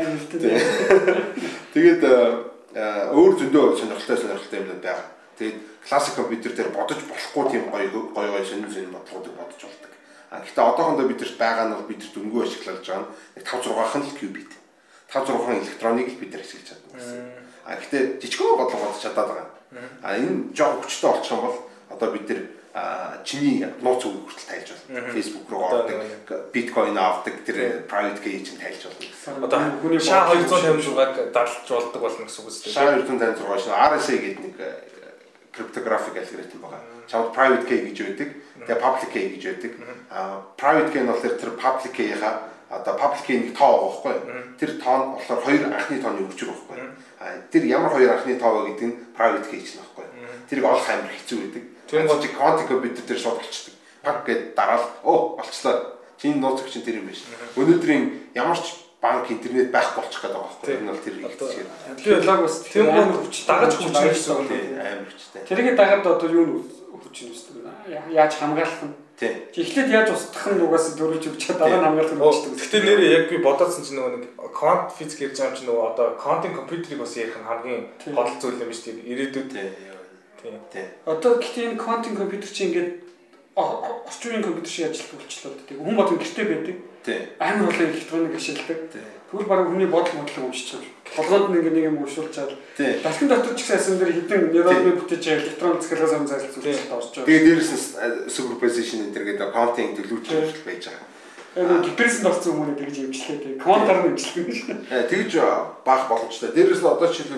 Тэгээд өөр зөндөө сонирхолтой юмнууд байгаа. Тэгээд классик компьютер дээр бодож болохгүй тийм гоё сонин бодлогуудыг бодож болдог. Гэхдээ одоохондоо бидэрт байгаа нь бол бидэрт өнгөө ашиглаж байгаа нь 5-6хан л qubit. 5-6хан электроныг л бид нар ашиглаж чадна гэсэн. Гэхдээ жижигхэн бодлого бодож чадаад байгаа. Энэ жоо хүчтэй болчих юм бол одоо бид нар чиний нууц үг хүртэл тайлж болно. Facebook руу ордог, биткойн авдаг, тэр private key чинь тайлж болно. Одоо хүний SHA 256-ыг дарлж болдог болно гэсэн үг үстэй. SHA 256 шин RSA гэдэг нэг cryptographic algorithm байгаа. Чамд private key гэж байдаг, тэгээ public key гэж байдаг. Private key нь болохоор тэр public key-ийнхаа одоо public key-ийн тоо байгаа байхгүй. Тэр тоо нь болохоор хоёр анхны тооны өвчр байхгүй. Тэр ямар хоёр анхны тоо вэ гэдэг нь private key чинь байхгүй. Тэрийг олох амар хэцүү байдаг. Тэр гол quantum computer дээр шууд болчихдог. Пак гэд дараал болчлоо. Чиний нууцч чинь тэр юм биш. Өнөөдрийн ямар ч банк интернет байх болчих гээд байгаа байхгүй. Энэ бол тэр ихтэй. Тэр лаг бас тэр амар хүч дагаж хүч гэсэн үг тийм амар хүчтэй. Тэрийг дагаад одоо юу нь хүч нь үсдэг вэ? Яаж хамгаалах нь? Тийм. Эхлээд яаж устгах нь угаас дөрвөлж өгч чад дараа нь хамгаалах нь болчихдог. Гэхдээ нэрээ яг би бодоодсэн чинь нөгөө нэг quantum physics гэж байгаа юм чинь нөгөө одоо quantum computer-ыг бас ярих нь хамгийн гол зүйл юм биш тийм ирээдүйд. Тийм. Одоо гэхдээ энэ quantum computer чинь ингээд орчин үеийн компьютер шиг ажилтдаг болчихлоо. Тэгээ хүн болгон гэртээ байдаг. Тийм. Амар олон электроник ашигладаг. Тэгвэл баг хүний бодлого уншиж байгаа. Болгонд нэг юм уншуулчаад дахин дотор ч гэсэн асан дээр хэдэн нейронны бүтээж электрон захиалгаас ам зайлцуулж орж байгаа. Тэгээ дээрээс нь superposition энэ төр гэдэг quantum төлөвч байж байгаа. Энэ гиперсэнд орсон хүмүүс тэгж имжлээ. Квантаар нь имжлэх юм шиг. Тэгж баах боломжтой. Дээрээс нь одоо жишээлбэл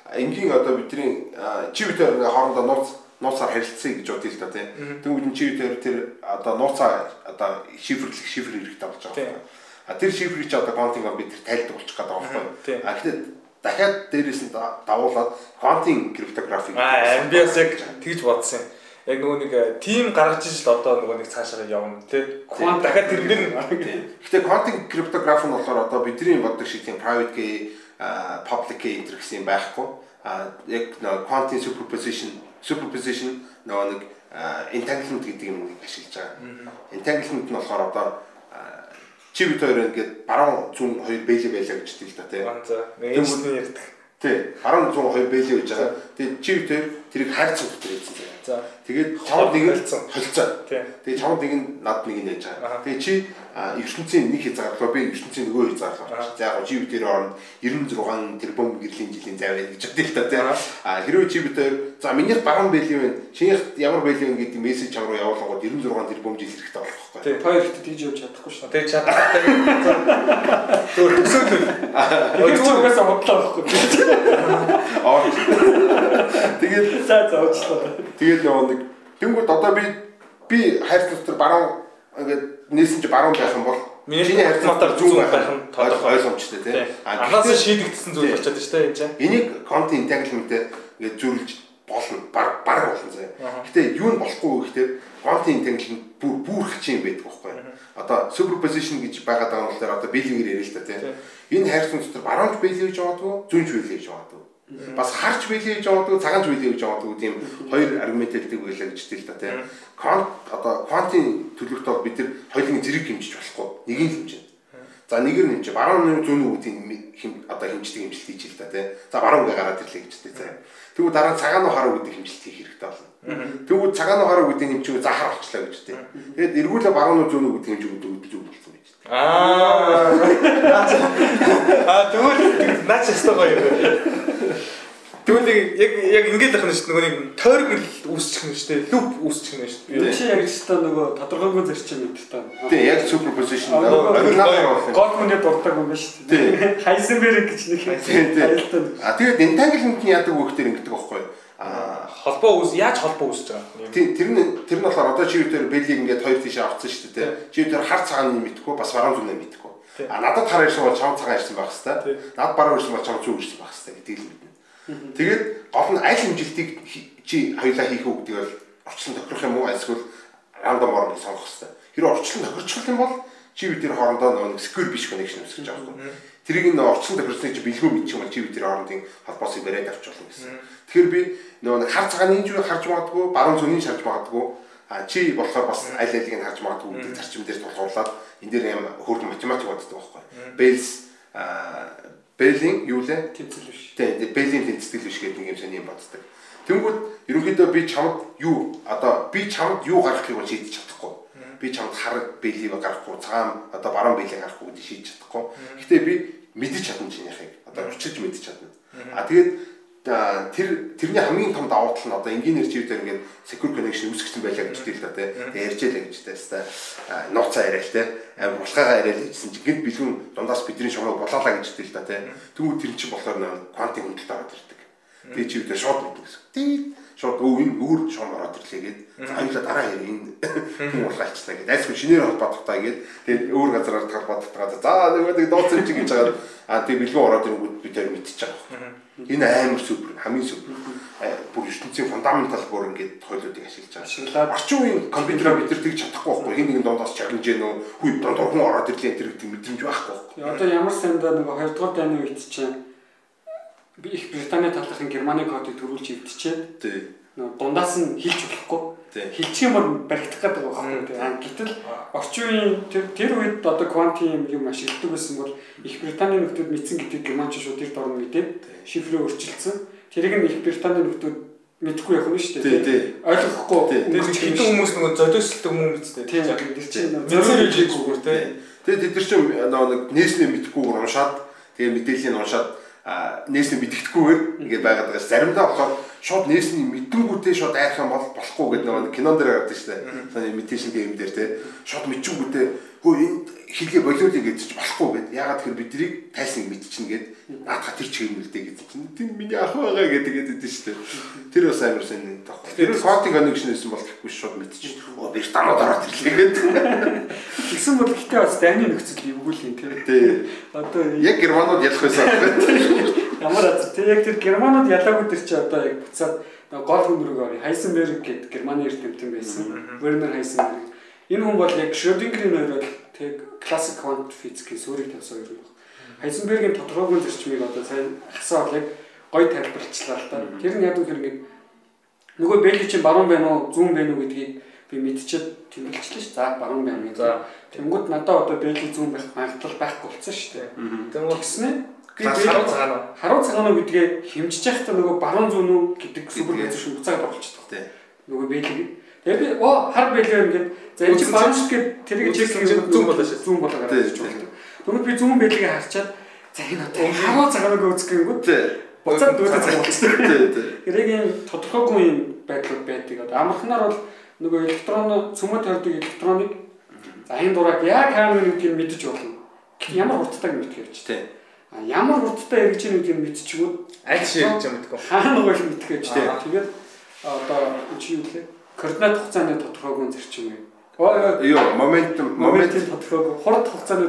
энгийн одоо бидний чи битээр ингээ хоорондоо нууцаар харилцъя гэж бодъё л да тий. Тэгвэл чи битээр тэр одоо нууцаа одоо шифр хэрэгтэй болж байгаа. Тэр шифрийг чи одоо квантинг бид тэр тайлдаг болчих гээд байгаа байхгүй. Гэхдээ дахиад дээрээс нь давуулаад квантинг криптографи би бас яг тэгж бодсон юм. Яг нөгөө нэг тим гаргаж ижил одоо нөгөө нэг цаашаа явна тий. Квант дахиад тэрнэр гэхдээ квантинг криптографи нь болохоор одоо бидний боддог шиг тийм private key, public key гэсэн юм байхгүй. Яг quantum superposition нөгөө нэг entanglement гэдэг юм ашиглаж байгаа. Entanglement нь болохоор одоо чи бит хоёр ингээд баруун зүүн хоёр бэлээ байлаа гэж хэлдэг та тий. Нэг юмны ярьдаг. Тий. Баруун зүүн хоёр бэлээ гэж байгаа. Тэгээд чи бит хоёр тэрийг хайрцаг дотор хэлсэн. За. Тэгээд чамд нэг холцоо. Тэгээд чамд нэг нь над нэг нь яаж байгаа. Тэгээд чи ертөнцийн нэг хязгаарлаа би ертөнцийн нөгөө хязгаарлаа. За яг чи бит хоёр оронд 96 тэрбум гэрлийн жилийн зай байна гэж бодъё л та тий. Хэрвээ чи бит хоёр за минийх баруун бэлээ байна. Чинийх ямар бэлээ вэ гэдэг мессеж чам руу явуулгад 96 тэрбум жил хэрэгтэй болох байхгүй. Тий. Хоёр ихтэй тийж явж чадахгүй шүү. Тэг чадахгүй. Өөр өсөөлөл. Зүгээс бодлоо байхгүй. Тэгээд за уучлаа. Тэгээд нэг тэнгууд одоо би хайрц дотор баруун ингээд нээсэн чи баруун байх юм бол миний хайрц дотор зүүн байх нь тодорхой ойлгомжтой тий. Анаас шийдэгдсэн зүйл болчиход шүү дээ энэ чинь. Энийг контент entanglement-тэй ингээд зөрүүлж болно баг болно заяа. Гэтэ юу нь болохгүй вэ гэхээр контент entanglement бүрх чинь байдаг байхгүй. Одоо superposition гэж байгаад байгаа нь болохоор одоо бэлгээр ярил л та тий. Энэ хайрцан дотор баруунч бэлээ гэж яваадгүй, зүүнч бэлээ гэж яваадгүй. Бас харч бэлээ гэж яваадгүй, цагаанч бэлээ гэж яваадгүй тийм хоёр аргумент хэлдэг байлаа гэж хэлдэг л та тий. Одоо квантын төлөвтэй бид нар хоёулын зэрэг хэмжиж болохгүй. Нэгийг л хэмжинэ. За нэгээр нь хэмжиж баруун зүүн үгтийн одоо хэмждэг хэмжилт хийж л та тий. За баруун гээ гараад ирлээ гэж тий. Тэгвэл дараа цагаан хараа гэдэг хэмжилт хийх хэрэгтэй болно. Тэгвэл цагаан хараа гэдэг хэмжиг захар болчлаа гэж тий. Тэгээд эргүүлээ баруун зүүн гэдэг хэмжиг өгдөг зүг болсон гэж. Тэгвэл наач өстой гоё юм. Тэгвэл яг ингэж байх нь шүү дээ. Нөгөө нэг тойргол үүсчих нь шүү дээ. Лүп үүсчих нь шүү дээ. Чи яг ч нөгөө тодорхойгүй зарчим мэд та. Тий, яг superposition Gottman-д дуртай юм байна шүү дээ. Heisenberg гэж нэг хайлтаа. Тэгээд entanglement-ийн яадаг вөхтөр ингэдэг байхгүй юу? Холбоо яаж холбоо үүсэж байгаа? Тий, тэр нь болохоор одоо чи тэр бэлийг ингээд хоёр тийш авцсан шүү дээ. Чи тэр хар цагааны мэдхгүй бас баруун зүүнээ мэдхгүй. Надад хар ирсэн бол чам цагаан ирсэн байх хэвээр. Над баруун ирсэн бол чам зүүн ирсэн байх хэвээр гэдгийг л мэднэ. Тэгээд гол нь аль хэмжилтийг чи хоёулаа хийх үү гэдгийг бол орчлон тохирох юм уу эсвэл рандомор сонгох хэвээр. Хэрэв орчлон тохирчих юм бол чи бид тэр хоорондоо нэг secure биш connection үүсгэж байгаа юм. Тэрийг нь орчлон тохирсныг чи бэлгүй мэдчих юм бол чи бид тэр хоорондын холбоосыг бариад авч болно гэсэн. Тэгэхээр би нэг хар цагааны нь харж магадгүй, баруун зүүнийг харж магадгүй. Чи болохоор бас аль алийг нь харж магадгүй гэдэг зарчим дээр тулгуурлаад энэ дээр юм хөргөн математик боддог байхгүй. Бэллийн юу лээ? Тэнцэл биш. Тий, бэллийн тэнцэл биш гэдэг нэг юм сони юм боддог. Тэнгүүд ерөнхийдөө би чамд юу гаргахыг бол шийдэж чадахгүй. Би чамд хар бэлийг гаргахгүй, цагаан одоо баруун бэлийг гаргахгүй гэдэг шийдэж чадахгүй. Гэхдээ би мэдэж чадна чинийхийг. Одоо өчилж мэдэж чадна. Тэгээд тэрний хамгийн том давуу тал нь одоо энгийнээр чивдэр ингээд secure connection үүсгэсэн байлаа гэж хэлдэг л да тий. Тэгээд ярьжээ л гэж тастаа нууцаа яриа л тий. Амар булгаагаа яриа л гэсэн чинь гинт бэлгүн дундаас бидний шугамыг булаалаа гэж хэлдэг л да тий. Тэгвэл тэр чинь болохоор квантын хөндлөлт ороод ирдэг. Тэгээд чивдэр шууд мэддэг гэсэн. Тэгээд шууд энэ өөр шугам ороод ирлээ гээд аюулаа дараа ярь энэ хүн ургалчлаа гээд айсгүй шинээр холбоотойгоо гээд тэгээд өөр газараар холбоотойгоо за нэг дууцсан чинь гэж байгаа. Тэгээд бэлгүн ороод ирэнгүүт бид тэр мэдчихэж байгаа. Энэ амар супер хамгийн супер бүр ертөнцийн фундаментал бүр ингээд хойлоодыг ашиглаж байгаа. Орчин үеийн компьютераар бид нар тэгж чадахгүй байхгүй. Хин нэгэн дондоос чагнаж гэнэ үү? Хүй дондор хүн ороод ирлээ тэр гэдэг мэдрэмж байхгүй байхгүй. Одоо ямар сандаа нэг 2 дугаар дайны үед чинь би их Британий талынхын Германы кодыг төрүүлж ивдчихээ. Тий. Дундаас нь хэлж болохгүй. Хэлчих юм бол баригдах гэдэг байхгүй. Гэтэл орчин үеийн тэр үед одоо квантын юм ашигладаг байсан бол их Британий нөхдүүд мэдсэн гэдэг германч шууд тэр дор мэдээд шифрээ өөрчилсөн. Тэрийг нь их Британий нөхдүүд мэдгүй явах нь шүү дээ. Тий. Ойлгохгүй. Хэдэн хүмүүс нөгөө золиослдог юм үстэй. Тийм тэр чинь зөвхөн зүгээр тий. Тэгээд тэд нар чинь нэг нээснээ мэдгүй уншаад тэгээд мэдээллийг уншаад нээснээ мэдгэдэггүйгээр ингээд байгаад байгаа. Заримдаа болохоор шууд нээсний мэдрэнгүүтээ шууд айх юм бол болохгүй гэдэг нэг кинон дээр гардаг шүү дээ. Сая imitation game дээр тий. Шууд мэдчихгүүтээ хөө энд хэлгээ болиулъя гэж ч болохгүй гэд. Ягаад тэгэхээр бидний тайсныг мэдчихнэ гэд наадха тэр чигээр үлдээ гэдэг чинь. Тэр миний ах байгаа гэдэг гэдэг шүү дээ. Тэр бас амар сайн тох. Тэр quantum connection гэсэн бол гэхгүй шууд мэдчихэж. Оо биш танууд ороод ирлээ гэд. Тэгсэн бол гэхдээ бас дайны нөхцөл эвгүүл юм тий. Одоо яг германууд ялах байсан гэд. Ямар аз тий яг тэр германууд ялаагүй тэр чи одоо яг буцаад гол хүн рүү орё. Хайзенберг гэдэг Германы эрдэмтэн байсан. Вернер Хайзенберг. Энэ хүн бол яг Шрёдингерийн нойрол тэг классик квант физикийн суурийг тавьсан юм байна. Хайзенбергийн тодорхойгүй зарчмыг одоо сайн хасаа яг гоё тайлбарлалчлаа л да. Тэр нь яг үгээр ингэ нөгөө Бэйли чинь баруун байна уу, зүүн байна уу гэдгийг би мэдчихээд тэмдэглэжлээ ш. За баруун байна гэж. Тэнгүүд надад одоо Бэйли зүүн байх магадлал байхгүй болсон шүү дээ. Тэнгүүд гиснэ харуу цагаан уу гэдгээ хэмжиж байхдаа нөгөө баруун зүүн үү гэдэг супер позишн буцаад болчихдог. Нөгөө Бэйли тэгээд би хар Бэйли ингээд за энэ чинь баруун шиг гээд тэрийг чек хийгээд зүүн болоо ш. Зүүн болоо гаргаж байна. Тэгвэл би зүүн Бэйлигээ харчаад за энэ одоо харуу цагааныг үзэхгүйгүүд буцаад дүүрээ цаг болчихсон. Тэрийг юм тодорхойгүй юм байдлууд байдаг. Амархнаар бол нөгөө электрон цөмөд тавьдаг электроныг за энэ дураг яг хаана нэгдгийг мэдэж болно. Ямар хурдтайг мэдэх явж тээ. Ямар хурдтай эргэж нэгдгийг мэдчихвэл аль шиг гэж мэдгүй. Хаана гол мэдэх явж тээ. Тэгээд одоо чи юу лээ? Координат хугацааны тодорхойгүй зарчим юм. Йоо, моментын тодорхойгүй хурд хугацааны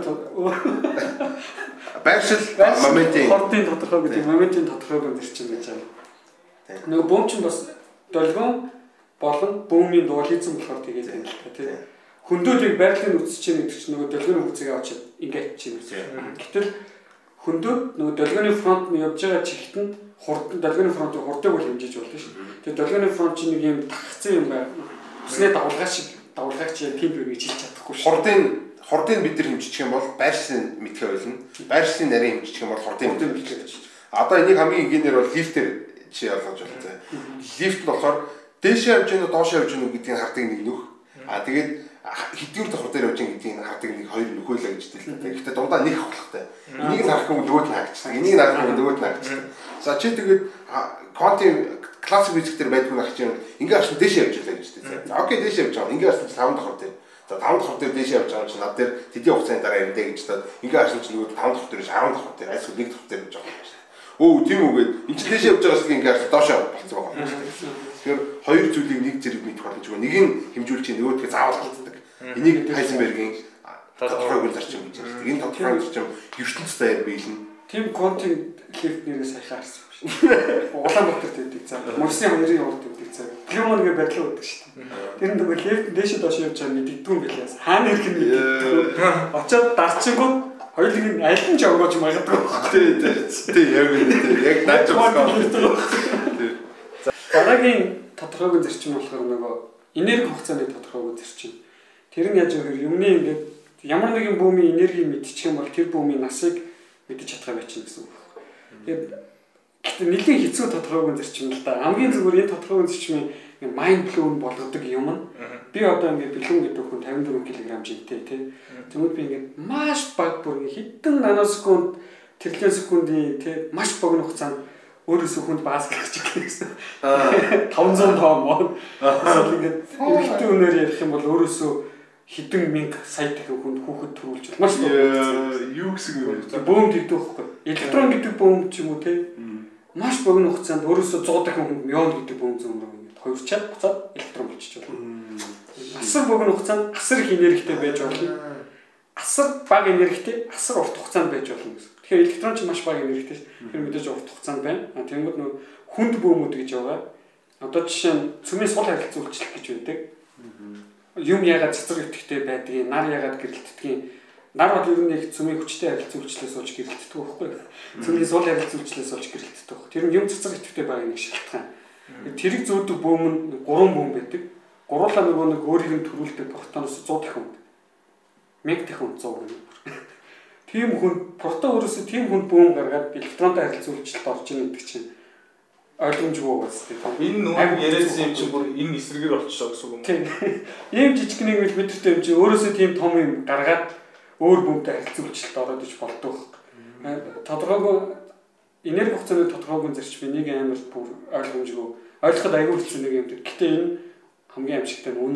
байршил моментын хурдын тодорхой гэдэг моментын тодорхойгүй зарчим гэж байна. Нөгөө бөөм чинь бас долгион болон бөөмийн дуализм болохоор тэгээд байна л та тийм. Хөндөөлийг байрлалын үсч чинь гэдэг чинь нөгөө долгионы хүчийг авчид ингээд чинь үсэ. Гэтэл хөндөд нөгөө долгионы фронт нь явж байгаа чигт нь хурдан долгионы фронтын хурдыг бол хэмжиж болно шүү. Тэгээд долгионы фронт чинь нэг юм тагцсан юм байна. Үснээ дагуулгаач тийм бүрийг хэлж чадахгүй шүү. Хурдыг бид нар хэмжиж юм бол байршлын мэдхээ болно. Байршлын нарийн хэмжиж юм бол хурдыг мэдхээ. Одоо энийг хамгийн энгийнээр бол лифтээр чи ойлгож байна. Лифт нь болохоор дээшээ явж гэнэ доошоо явж гэнэ гэдгийг хардаг нэг нөх. Тэгээд хэдгээр давхар дээр явж гэдгийг хардаг нэг хоёр нөхөөлөө гэж хэлдэг. Гэхдээ дундаа нэг хавхлагтай. Энийг нь харахгүй нөгөөд нь харагдчихдаг. Энийг нь харахгүй нөгөөд нь харагдчихдаг. За чи тэгээд квантын классик физик дээр байдгүй нах чинь ингээ харсан дээшээ явж байлаа гэж хэлдэг. За окей дээшээ явж байгаа. Ингээ харсан 5 давхар дээр. За 5 давхар дээр дээшээ явж байгаа чинь над дээр тэдний хугацааны дараа юм дээ гэж таад ингээ харсан чинь нөгөө 5 давхар дээр 10 давхар дээр айсгүй 1 давхар дээр явж байгаа юм шиг. Өө тийм үгээд энэ чинь дээшээ явж байгаа шиг ингээ харсан доошоо болцсон байгаа юм шиг. Тэгэхээр хоёр зүйлийг нэг зэрэг мэдэх боломжгүй. Нэг нь хэмжүүлж чинь нөгөөдгөө заавал алддаг. Энийг Хайзенбергийн тодорхойгүй зарчим гэж хэлдэг. Энэ тодорхойгүй зарчим ертөнцийн даяар биелнэ. Тим контент лифт нэрээс саяхан харсан юм шиг. Улаанбаатар дэвдэг цаа. Морсын хоёрын урд дэвдэг цаа. Климонгийн барилга өгдөг шүү дээ. Тэр нь нөгөө лифт дээшээ доош явж байгаа мэддэггүй юм билээс. Хаана ирэх нь мэддэггүй. Очоод дарчингууд хоёулыг нь аль нь ч онгооч магадгүй. Тий яг үнэ. Яг наач байгаа. Дараагийн тодорхойгүй зарчим болохоор нөгөө энерги хугацааны тодорхойгүй зарчим. Тэр нь яаж вэ? Юмны ингээд ямар нэгэн бөөмийн энерги мэдчих юм бол тэр бөөмийн насыг мэдэж чадхаа байчихна гэсэн үг. Тэгээд гэхдээ нэлийн хэцүү тодорхойгүй зарчим л да. Хамгийн зүгээр энэ тодорхойгүй зарчмын майнд блоун болгодог юм нь би одоо ингээд бэлэн гэдэг хүн 54 кг жинтэй тий. Тэгмэд би ингээд маш бага бүр хэдэн наносекунд тэрлэн секундын тий маш богино хугацаанд өөрөөсөө хүнд баас гаргаж ирэх гэсэн. 500 тонн. Эсвэл ингээд ихтэй өнөр ярих юм бол өөрөөсөө хэдэн мянга сая дахин хүнд хүүхэд төрүүлж маш юу гэсэн юм бэ? Бөөм гэдэг байхгүй. Электрон гэдэг бөөм ч юм уу те. Маш богино хугацаанд өөрөөсөө 100 дахин хүнд мион гэдэг бөөм зөмрөө ингээд хоёрчаад буцаад электрон болчих болно. Асар богино хугацаанд асар их энергитэй байж болно. Асар бага энергитэй, асар урт хугацаанд байж болно гэсэн. Тэгэхээр электрон ч маш бага энергитэй. Тэр мэдээж урт хугацаанд байна. Тэнгүүд нөө хүнд бөөмүүд гэж байгаа. Одоо жишээ нь цөмийн сул харилцаа үйлчлэх гэж байдаг. Юм ягаад цэцэр итгэхтэй байдгийг, нар ягаад гэрэлтдгийг. Нар бол ер нь их цөмийн хүчтэй харилцаа үйлчлээс болж гэрэлтдэг байхгүй. Цөмийн сул харилцаа үйлчлээс болж гэрэлтдэг. Тэр нь юм цэцэр итгэхтэй байгаа нэг шалтгаан. Тэрийг зөөдөг бөөм нь 3 бөөм байдаг. Гурлаа нөгөө нэг өөрийг нь төрүүлдэг протоноос 100 дахин үнд. 1000 дахин 100 гэнэ. Тийм хүн протон өөрөөсөө тийм хүн бөөм гаргаад электронтой харилцаа үйлчлэлд орж ийн гэдэг чинь ойлгомжгүй байгаас тийм. Энэ нөгөө яриасан юм чинь бүр энэ эсрэгээр болчихоо гэсэн үг юм. Тийм. Ийм жижиг нэг миллиметртэй юм чинь өөрөөсөө тийм том юм гаргаад өөр бөөмтэй харилцаа үйлчлэлд ороод иж болдог. Тодорхойгүй энерги хугацааны тодорхойгүй зарчим нэг амар бүр ойлгомжгүй. Ойлгоход аягүй хэцүү нэг юм. Гэтэ энэ хамгийн амжилттай нь үнэн.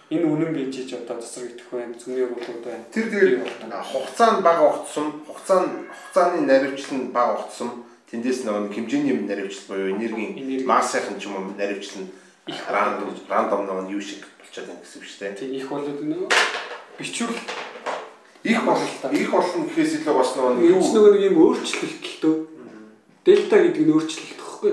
Энэ үнэн гэж одоо тасраг идэх байх зүний ургуулууд байна. Тэр тэгээд хугацаа нь бага огцсон, хугацааны наривчлал нь бага огцсон. Тэндээс нэг хэмжээний наривчлал буюу энергийн массынх нь ч юм уу наривчлал нь рандом нэг юу шиг болчиход байна гэсэн үг шүү дээ. Тийм их болоод нөө бичвэл их болно гэхээс илүү бас нэг юм өөрчлөлт л дөө. Дельта гэдэг нь өөрчлөлт гэхгүй.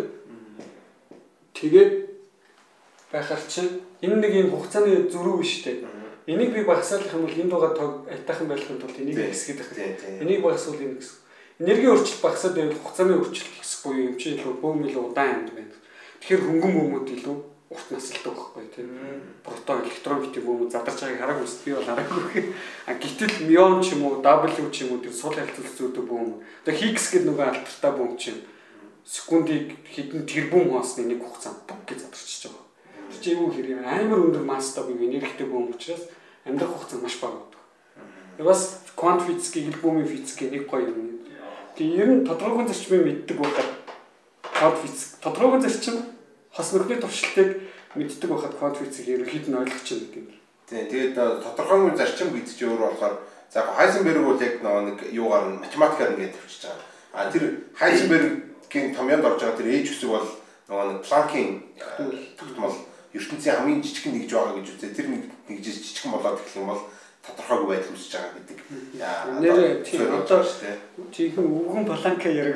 Тэгээд байхаар чинь энэ нэг юм хугацааны зөрүү биш үү? Энийг би багасаалах юм бол энэ дугаар тог айтайхан байхын тулд энийг хэсгээд байх. Энийг багасуул энэ гэсэн. Энергийн өөрчлөлт багасаад байвал хугацааны өөрчлөлт гэсэн буюу юм чи илүү бөөм илүү удаан юм байна. Тэгэхээр хөнгөн бөөмүүд илүү урт насалдаг байхгүй тийм. Протон, электрон гэдэг бөөмүүд задарч байгааг хараагүй шүү. Би бол хараагүй. А гэтэл мион ч юм уу, W ч юм уу тэр сул харилцагч зүйтэй бөөм. Одоо Higgs гэдэг нөгөө альбертаа бөөм чинь секундыг хэдэн тэрбум хоосны нэг хугацаанд бүх гэж задарчиж байгаа. Тэр чинь юу хэрэг амар өндөр масстай буюу энергитэй бөөм учраас амьдрах хугацаа маш бага байдаг. Тэр бас квант физикийг бөөмийн физикийн нэг гоё юм. Тэгээ ер нь тодорхойн зарчмыг мэддэг байхад квант физик тодорхойн зарчим хос нөхний туршилтыг мэддэг байхад квант физик ерөнхийд нь ойлгож байна гэдэг юм. Тийм. Тэгээд тодорхойн зарчим гэдэг чинь өөр болохоор за Хайзенберг бол яг нэг юугаар нь математикаар ингээд төвчж байгаа. А тэр Хайзенбергийн томьёонд орж байгаа тэр ээж үсэг бол нэг Планкийн тогтмол ертөнцийн хамгийн жижиг нэгж байгаа гэж үзээ. Тэр нэгжээс жижигхан болоод эхлэх юм бол тодорхойгүй байдал үүсэж байгаа гэдэг. Нэр тийм одоо тийм өвгөн Планк яриг.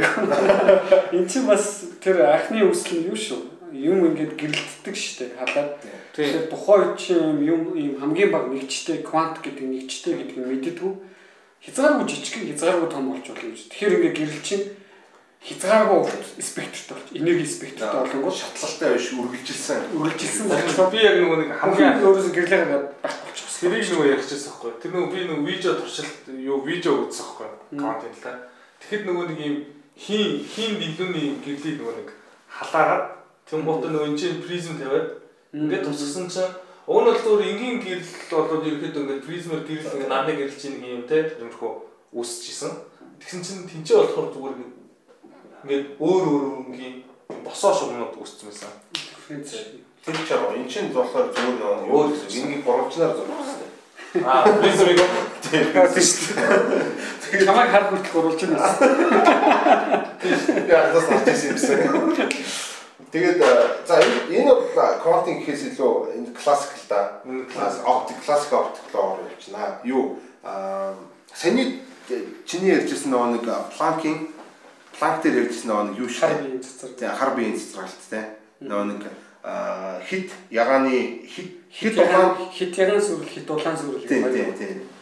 Энд чинь бас тэр анхны үүсэл нь юу шүү? Юм ингээд гэрэлтдэг штэ хадаад. Тэгэхээр тухайн чинь юм хамгийн бага нэгжтэй квант гэдэг нэгжтэй гэдэг нь мэддэггүй. Хязгааргүй жижиг хязгааргүй том болж болно гэж. Тэгэхээр ингээд гэрэл чинь хязгааргүй урт спектрт болж энерги спектрт болонгоо шатлалтай биш үргэлжилсэн Тэгэхээр би яг нэг хамгийн өөрөөсөө гэрлээгээд байх болчихсон. тэрийг нөгөө ярьчихсан байхгүй. Тэр нөгөө би нөгөө видео туршилт видео үзсэн байхгүй. Контент л. Тэгэхэд нөгөө нэг юм хийн дэлгүүрний гэрлийг нөгөө нэг халаагаад тэнгуут нөгөө энэ чинь призм тавиад ингээд тусгасан чинь уг нь бол зөвхөн энгийн гэрэл болоод ерөөхдөө ингээд призмээр гэрэл ингээд нарны гэрэл чинь нэг юм те юмрхүү үүсчихсэн. Тэгсэн чинь тэнцээ болохоор зүгээр ингээд өөр өнгийн босоо шугамнууд үүссэн байсан. Тэр ч яг энэ чинь болохоор зүгээр өөр энгийн боромчнаар зурсан. Призмийг тийм шүү дээ. Тэгээд чамайг хар хүртэл оруулж байна. Яг бас авчихсан юмсан. Тэгээд за энэ квантын гэхээс илүү энэ классик л да. Классик оптик руу явчихна. Юу саний чиний ярьжсэн нэг Планк дээр ярьжсэн нэг юу шиг хар биеийн цэцэрлэгтэй. Нэг хит ягааны хит ягаан сүрэл хит улаан сүрэл хоёр.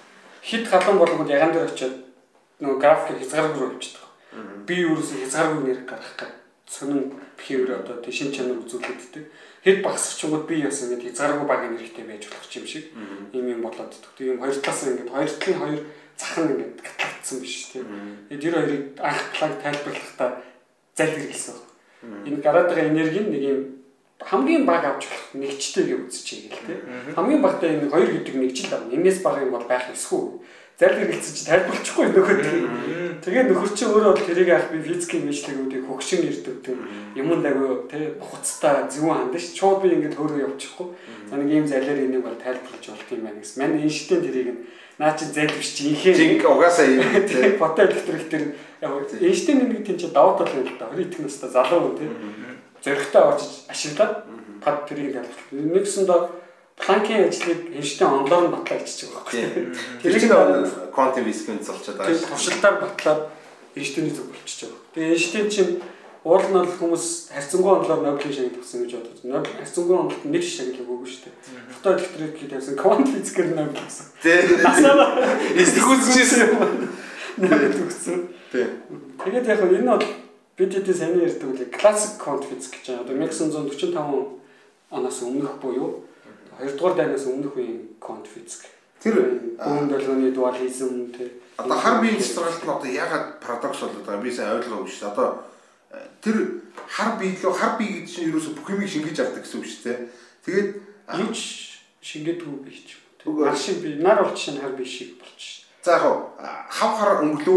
Хит халуун болгоод ягаан дээр очиод нөгөө график хязгааргүй болчихдог. Би ерөөсөө хязгааргүй нэр гаргах гэж сонин бихээр одоо шин чанар үзүүлэгддэг. Хэд багсчгууд би яасан гэдэг хязгааргүй бага нэрхтэй байж болох юм шиг юм болоод идэх. Тийм хоёр талаас ингээд хоёр талын хоёр зах нь ингээд гатлагдсан биш тийм. Тэгээд тэр хоёрыг анх плаг тайлбарлахдаа залгирсан. Энэ гараад байгаа энерги нэг юм хамгийн бага авч болох нэгжтэй гэж үзчихье гэл тийм. Хамгийн багтаа энэ хоёр гэдэг нэгжил байна. Энээс бага юм бол байх эсгүй. Залгирэлцэж тайлбарлахгүй нөхөд. Тэгээ нөхөр чи өөрөө тэрийг ах би физикийн мэдлэгүүдийг хөгшин ирдэг юм дагуу тий хуцтай зөвөн хандаж шууд би ингэж өөрөө явчихгүй. За нэг юм залиар энийг бол тайлбарлаж болт юм байна гэсэн. Манай энэштэн тэрийг наа чи зайлвч чи инхээ угаасаа юм тий фото электрик тэр яг энэштэн нэг тийм чи давуу тал байл та 20 их настай залуу тий зөрөгтэй очиж ашиглаад пад тэрийг тайлбарлав. Нэгсэндээ Планкийн ажлыг энэштэн онлоор нь батлаа хийчих байгаа байхгүй. Тэр чинь квантын физикийн золчод байгаа. Тэр туршилтаар батлаад энэштэний зүг болчихж байгаа. Тэгээ энэштэн чинь уул нь бол хүмүүс харьцангуй онлоор Нобелийн шагнал авсан гэж бодож байна. Харьцангуй онлолт нэг шагнал өгөөгүй шүү дээ. Фото электрик тавьсан квант физикээр Нобель авсан. Тийм. Асаа эсгүүцчихсэн юм. Нобель өгсөн. Тийм. Тэгээд яг энэ бол бид хэдийн сайн ярьдаг үл классик квант физик гэж байна. Одоо 1945 оноос өмнөх буюу 2 дугаар дайнаас өмнөх үеийн квант физик. Тэр бөөм долгооны дуализм тий. Одоо хар биеийн цэцэрлэгт нь одоо ягаад парадокс болоод байгаа би сайн ойлгоогүй шүү дээ. Одоо тэр хар бие гэдэг чинь ерөөсө бүх юмыг шингээж авдаг гэсэн үг шүү дээ. Тэгээд юуч шингээдгүй би ч юм. Нар шиг би нар бол чинь хар бие шиг болчих. За яг хав хар өнгөлөө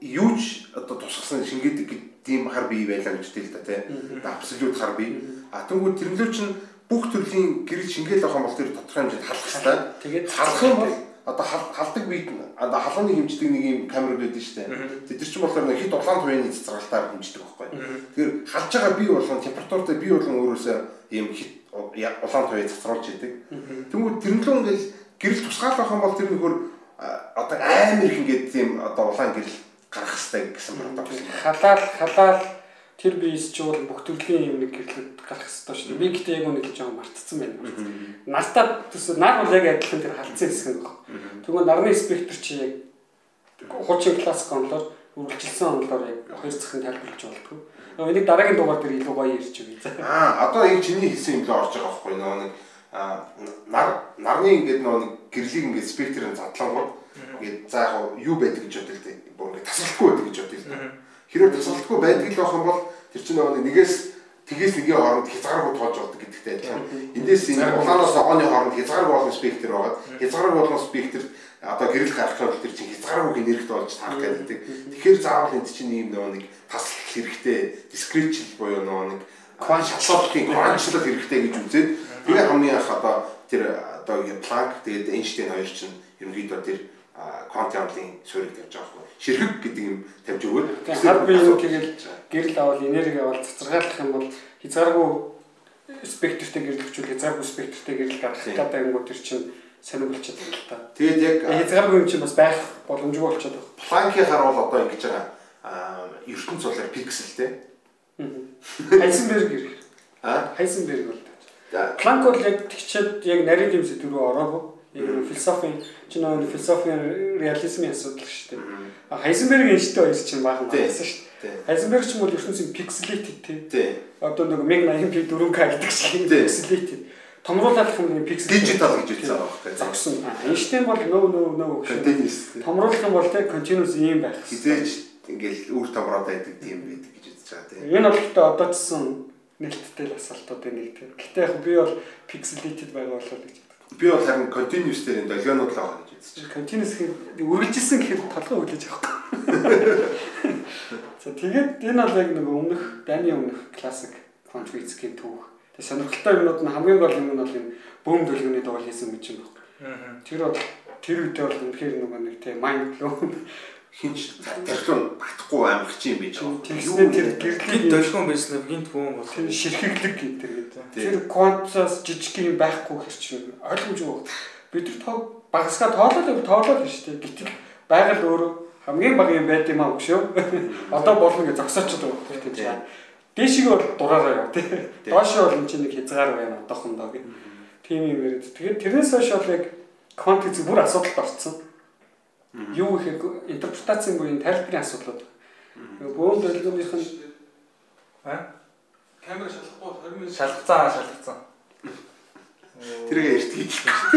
юуч одоо тусгасан шингээдэг тийм хар бие байлаа гэж тэл та тий. Абсолют хар бие. А тэгвэл тэрнлөө чинь бүх төрлийн гэрэл шингээл авах юм бол тэр тодорхой хэмжээнд халах хэрэгтэй. Тэгээд халах юм бол одоо халдаг бие одоо халууны хэмждэг нэг юм камер байдаг шүү дээ. Тэд нар чинь болохоор нэг хэд улаан туяаны цэцралтаар хэмждэг байхгүй. Тэгэхээр халж байгаа бие болгон температуртай бие болгон өөрөөсөө ийм хэд улаан туяа цэцруулж идэг. Тэнгүүд тэрнлөө ингээл гэрэл тусгаалах юм бол тэр нөхөр одоо амар их ингээд тийм одоо улаан гэрэл гарах хэрэгтэй гэсэн бодож байна. Халаал тэр биес ч бол бүх төрлийн юм нэг гэрлэд гарах хэрэгтэй шүү дээ. Би гэдэг яг үнэ гэж байгаа мартцсан байна. Нартаа төсөө нар бол яг адилхан тэр халдсан хэсэг нь байна. Тэгвэл нарны спектр чи яг хуучин классик онлоор үргэлжилсэн онлоор яг хоёр захын тайлбарлаж болтгоо. Энийг дараагийн дугаар дээр илүү гоё ярьж байгаа. Одоо яг чиний хэлсэн юм л орж байгаа байхгүй нэг нарны ингээд нэг гэрлийг ингээд спектрын задлангууд ингээд за яг юу байдаг гэж бодлоо дээ. Бүр ингээд тасалдахгүй байдаг гэж бодлоо. Хэрвээ тасалдахгүй байдаг л байх юм бол тэр чинь нэгээс тгээс нэгийн хооронд хязгааргүй тоож болдог гэдэгтэй адилхан. Эндээс энэ улаанаас огооны хооронд хязгааргүй болон спектр байгаа. Хязгааргүй болон спектр одоо гэрэл гарах юм бол тэр чинь хязгааргүй энергит болж таах гэдэг. Тэгэхээр заавал энд чинь ийм нэг таслах хэрэгтэй, дискретчл буюу нэг квантлалтын квантлалт хэрэгтэй гэж үзээд тэгээ хамгийн анх одоо тэр одоо Планк тэгээд Эйнштейн хоёр чинь ерөнхийдөө тэр квантын амлын суурийг тавьж байгаа байхгүй. Ширхэг гэдэг юм тавьж өгөөд хад би юм тэгэл гэрэл авал энерги авал цэцэргаалах юм бол хязгааргүй спектртэй гэрэл хүчүүл хязгааргүй спектртэй гэрэл гаргах гэдэг ангууд тэр чинь сонирхолтой байна л та. Тэгээд яг хязгааргүй юм чинь бас байх боломжгүй болчиход байна. Планкийнхаар бол одоо ингэж байгаа ертөнц болоор пикселтэй. Хайзенберг гэр. Хайзенберг бол. Планк бол яг тэгчээд яг нарийн юм сэдв рүү ороогүй. Яг философийн чинь философийн реализмын асуудал шүү дээ. Хайзенбергийн энэтэй хоёр чинь баахан байсан шүү дээ. Хайзенберг ч юм бол ертөнцийн пикселэтэд тий. Одоо нэг 1080p 4K гэдэг шиг пикселэтэд. Томруулах юм нэг пиксел дижитал гэж хэлсэн байгаа байхгүй. Зогсон. Эйнштейн бол нөө континуус. Томруулах юм бол тий континуус ийм байх. Хизээж ингээл үр томроод байдаг тийм байдаг гэж үзэж байгаа тий. Энэ бол одоо чсэн нээлттэй асуултууд нэг тий. Гэтэ яг би бол пикселэтэд байгаа болоо гэж. Би бол харин continuous дээр энэ долгионууд л байгаа гэж үзэж байна. Continuous үргэлжилсэн гэхэд толгой үлээж байгаа. За тэгээд энэ бол яг нэг өмнөх дайны өмнөх классик квант физикийн түүх. Тэгээд сонирхолтой юмнууд нь хамгийн гол юм нь бол энэ бөөм долгионы дугаар хийсэн гэж юм байна. Тэр бол тэр үедээ бол үнэхээр нэг тийм майнд блоу хинч тэрхлэн батхгүй амарч юм байж байгаа. Юу тэр гэрлийн долгион байснаа гинт бөөм бол тэр ширхэглэг гэдэг. Тэр квантаас жижиг юм байхгүй хэр чинь ойлгомжгүй байна. Бид нар тоо багасгаа тоолол шүү дээ. Гэтэл байгаль өөрөө хамгийн бага юм байд юм аа шүү. Одоо болно гэж зогсоочод байгаа гэдэг чинь. Дээшиг бол дураараа яа тий. Доошоо бол энэ чинь нэг хязгаар байна одоохондоо гэх. Тийм юм яриад. Тэгээд тэрнээс хойш бол яг квант физик бүр асуудалд орсон. Юу гэхээр интерпретацийн буюу тайлбарын асуудлууд. Бөөм долгионных нь камера шалахгүй 20 минут шалгацсан. Тэрийг ярьдаг.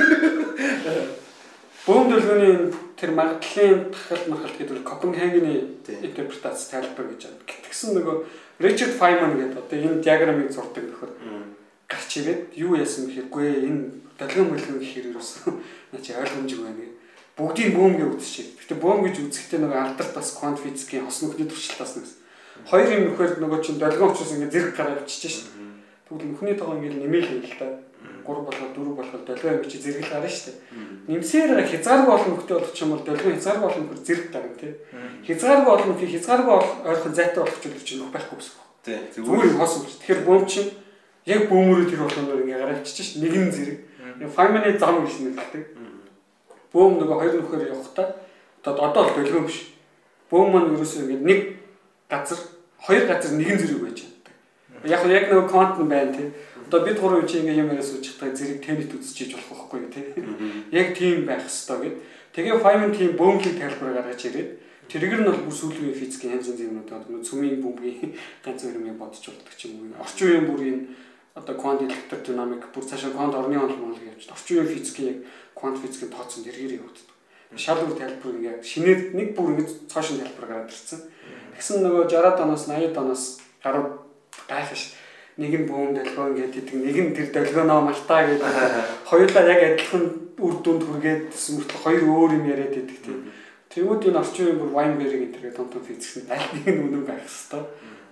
Бөөм долгионы тэр магадлалын тахалт гэдэг нь Копенгагены интерпретац тайлбар гэж байна. Гэтгсэн нөгөө Ричард Файман гэдэг одоо энэ диаграмыг зурдаг нөхөр гарч ирээд юу яасан гэхэргүй энэ долгион бүлгэн гэхээр юусэн наа чи ойлгомжгүй байна. Бүгдийг бөөм гэж үзчихээ. Гэтэ бөөм гэж үзэхдээ нөгөө алдарт бас квант физикийн хос нөхний туршилтаас нэгс. Хоёр юм нөхөр нөгөө чинь долгион учраас ингээд зэрэг гараад авчиж шээ. Тэгвэл нөхний тоогоо ингээд нэмээл юм л та. 3 болохоо 4 болохоо долгион гэж зэрэг гарна шүү дээ. Нэмсээр хязгааргүй олон нөхтэй болох юм бол долгион хязгааргүй олон нөхөр зэрэг гарна тий. Хязгааргүй олон нөхөд хязгааргүй ойрхон зайтай болох ч үгүй чинь байхгүй гэсэн үг. Тий. Зүгээр хос юм. Тэгэхээр бөөм чинь яг бөөмөрөө тэр болгоноор ингээд гараад авчиж шээ. Нэг нь зэрэг. Файманы зам гэж нэрлэдэг. Бөөм нөгөө хоёр нөхөр явахдаа одоо бол долгион биш. Бөөм маань ерөөсөө ингээд нэг газар хоёр газар нэгэн зэрэг байж байгаа. Яг нөгөө квант нь байна тий. Одоо бид гурав чи ингээ юм яриас үжихтэй зэрэг тэнэт үзчихэж болох байхгүй тий. Яг тийм байх хэвээр гэд. Тэгээ Feynman тийм бөөмгийн тайлбар гаргаж ирээд тэргээр нь бол бүр сүүлийн физикийн янз янзын юмнууд одоо цөмийн бөмбөгийн ганц хоёр юм бодож болдог ч юм уу. Орчин үеийн бүрийн одоо квант электродинамик бүр цаашаа квант орны онол явж. Орчин үеийн физикийн яг квант физикийн тооцоонд эргээр явагддаг. Шал бүр тайлбар ингээ шинээр нэг бүр ингээ цаашин тайлбар гараад ирсэн. Тэгсэн нөгөө 60-аад оноос 80-аад оноос гарууд гайхаш нэг нь бөөм долгион гэдэг нэг нь тэр долгионоо малтаа гэдэг хоёулаа яг адилхан үр дүнд хүргээд мөртлөө хоёр өөр юм яриад байдаг тийм. Тэгвэл энэ орчин үеийн бүр Weinberg гэдэг том физикс аль нэг нь үнэн байх хэвээр.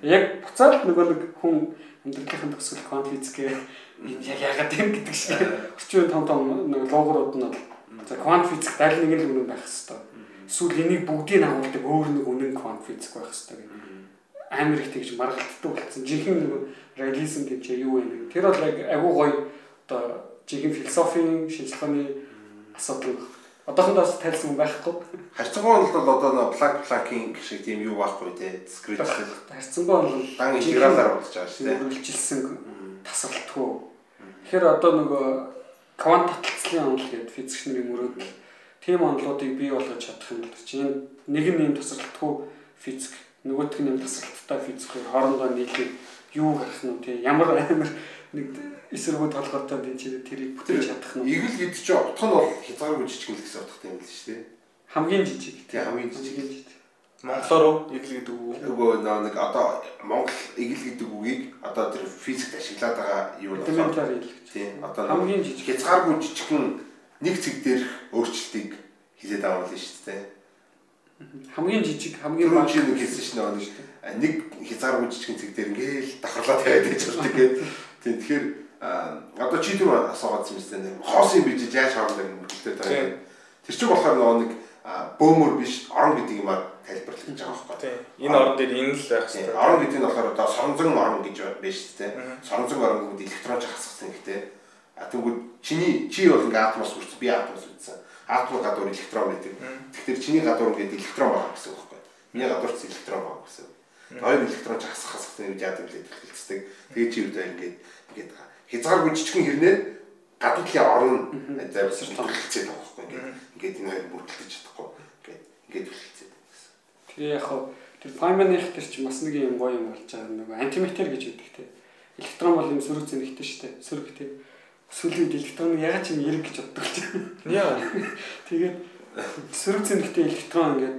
Яг буцаад нөгөө нэг хүн амьдралын төгсгөл квант физик энэ яг яагаад юм гэдэг шиг орчин том нэг логорууд нь за квант физик аль нэг л үнэн байх хэвээр. Эсвэл энийг бүгдийг агуулдаг өөр нэг үнэн квант физик байх хэвээр гэх амар их тэгж маргалддаг болсон. Жинхэнэ нэг реализм гэж юу вэ? Тэр бол яг агуу гоё одоо жинхэнэ философийн шинжилгээний асуудал. Одоохондоо тайлсан байхгүй. Харьцангуй бол одоо плакийн шиг тийм юу байхгүй те. Дискрет. Харьцангуй бол дан интегралаар бодож байгаа шүү дээ. Үргэлжилсэн тасралтгүй. Тэгэхээр одоо нөгөө квант таталцлын онол гэдэг физикч нарын мөрөөдөл тийм онолуудыг бий болгож чадах юм бол чинь нэг нь юм тасралтгүй физик, нөгөөх нь юм тасралттай физикээр хоорондоо нийлээд юу гарах нь тийм ямар амар нэг эсэргүү толгойтой тийм ч тэрийг бүтээж чадах нь. Игэл гэдэг чинь утга нь бол хязгааргүй жижиг л гэсэн утгатай юм л шүү дээ. Хамгийн жижиг. Тийм хамгийн жижиг. Монголоор игэл гэдэг үг. Нөгөө нэг одоо Монгол игэл гэдэг үгийг одоо тэр физикт ашиглаад байгаа юу вэ? Тийм одоо хамгийн жижиг хязгааргүй жижигхэн нэг цэг дээр өөрчлөлтийг хийлээд байгаа юм шүү дээ. Хамгийн жижиг хамгийн бага нэг хэлсэн шнэ нэг хязгааргүй жижигхэн цэг дээр ингээл давхарлаад тавиад байж болдог гэдэг. Тийм тэгэхээр одоо чи түр асуугаадсан юм байна. Хоос юм бижиж яаж хаалдаг юм хэлдэг байгаа. Тэр чинь болохоор нөгөө нэг бөөмөр биш орон гэдэг юмар тайлбарлаж байгаа байхгүй. Тийм. Энэ орон дээр энэ л байх хэрэгтэй. Орон гэдэг нь болохоор одоо соронзон орон гэж байна шүү дээ. Соронзон орон гэдэг электронч хасгасан гэдэг. Тэгвэл чи бол ингээ атомос үрч би атомос үтсэн. Атом гадуур электрон байдаг. Тэгэхээр чиний гадуур ингээд электрон байгаа гэсэн үг байхгүй. Миний гадуур ч электрон байгаа гэсэн. Хоёр электронч хасгасан гэж яадаг л хэлцдэг. Тэгээ чи үдээ ингээд хязгааргүй жижигхэн хэрнээ гадуур талын орон завьсар тоглолцоод байгаа байхгүй. Ингээд энэ хоёр бүрдэлж чадахгүй. Ингээд хэлцээд байна гэсэн. Тэгээ яг тэр Feynman-ийнх тэр чинь бас нэг юм гоё юм болж байгаа нөгөө антиметр гэж үүдэг те. Электрон бол юм сөрөг зэнэгтэй шүү дээ. Сөрөг те. Сүүлийн электрон ягаад ч юм эрг гэж боддог ч. Яа. Тэгээд сөрөг зэнэгтэй электрон ингээд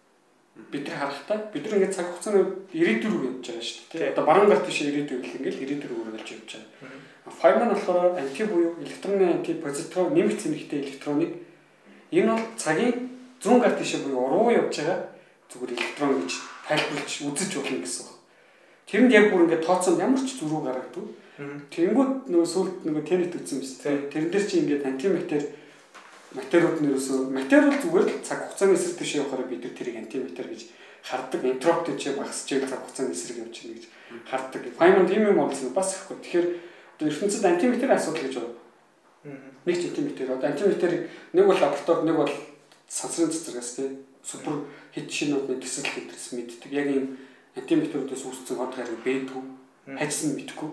бид нар харахтаа бид нар ингээд цаг хугацааны ирээдүр рүү явж байгаа шүү дээ. Одоо баруун гарт тийш ирээдүр гэх ингээд ирээдүр рүү үргэлж явж байгаа. Feynman болохоор анти буюу электронны анти позитрон нэмэлт зэнэгтэй электроныг энэ бол цагийн зүүн гарт тийш буюу уруу явж байгаа зүгээр электрон гэж тайлбарлаж үзэж болно гэсэн байна. Тэрэнд яг бүр ингээд тооцоонд ямар ч зөрүү гаргадаг. Тэнгүүд нөгөө сүлд нөгөө тэнэт үтсэн биз дээ. Тэрэн дээр чи ингээд антиметр материуд нэрөөсөө материал зүгээр л цаг хугацааны эсрэг тийш явахаар бид нар тэрийг антиметр гэж хардаг. Энтропи ч багасч яг цаг хугацааны эсрэг явж байна гэж хардаг. Feynman тийм юм болсон бас ихгүй. Тэгэхээр одоо ертөнцид антиметрийн асуудал гэж байна. Нэг антиметр. Одоо антиметрийг нэг бол лаборатори, нэг бол сансрын цэцэргээс тийм супер хит шинүүдний төсөл гэдэгс мэддэг. Яг ийм антиметрүүдээс үүссэн хот хариг бэдгүү. Хайцсан мэдхгүй.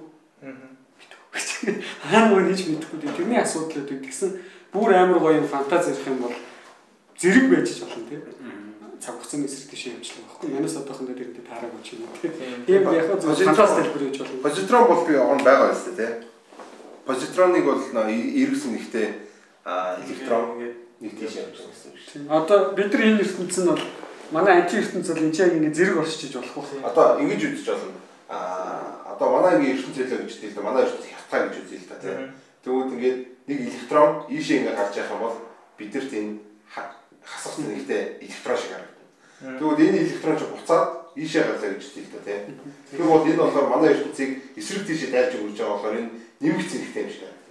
Мэдхгүй. Хаана нэг мэдхгүй. Тэрний асуудал үүд гэсэн бүр амар гоё фантази ярих юм бол зэрэг байж болно тийм. Цаг хугацааны эсрэг тийш явуулах байхгүй. Манайс одоохондоо тэрнтэй таараагүй ч юм уу тийм. Тийм яг фантази тайлбар хийж болно. Позитрон бол би он байгаа юм шүү дээ тийм. Позитроныг бол эргэсэн нэгтэй электрон нэг тийш явж байгаа гэсэн үг шүү. Одоо бид нар энэ ертөнцийн нь бол манай анти ертөнцийн бол энэ яг ингэ зэрэг оршиж болох байх. Одоо ингэж үзэж болно. Одоо манай ингээ ертөнцөлөө гэж хэлдэг л да. Манай ертөнц хятад гэж үзье л да тийм. Тэгвэл ингээд нэг электрон ийшээ ингээ гарч явах юм бол бид нарт энэ хасах нэгтэй электрон шиг харагдана. Тэгвэл энэ электрон ч буцаад ийшээ гарлаа гэж хэлдэг л да тийм. Тэгэхээр бол энэ болохоор манай ертөнцийг эсрэг тийшээ дайлж өгч байгаа болохоор энэ нэмэгц зэнэгтэй юм шиг байна.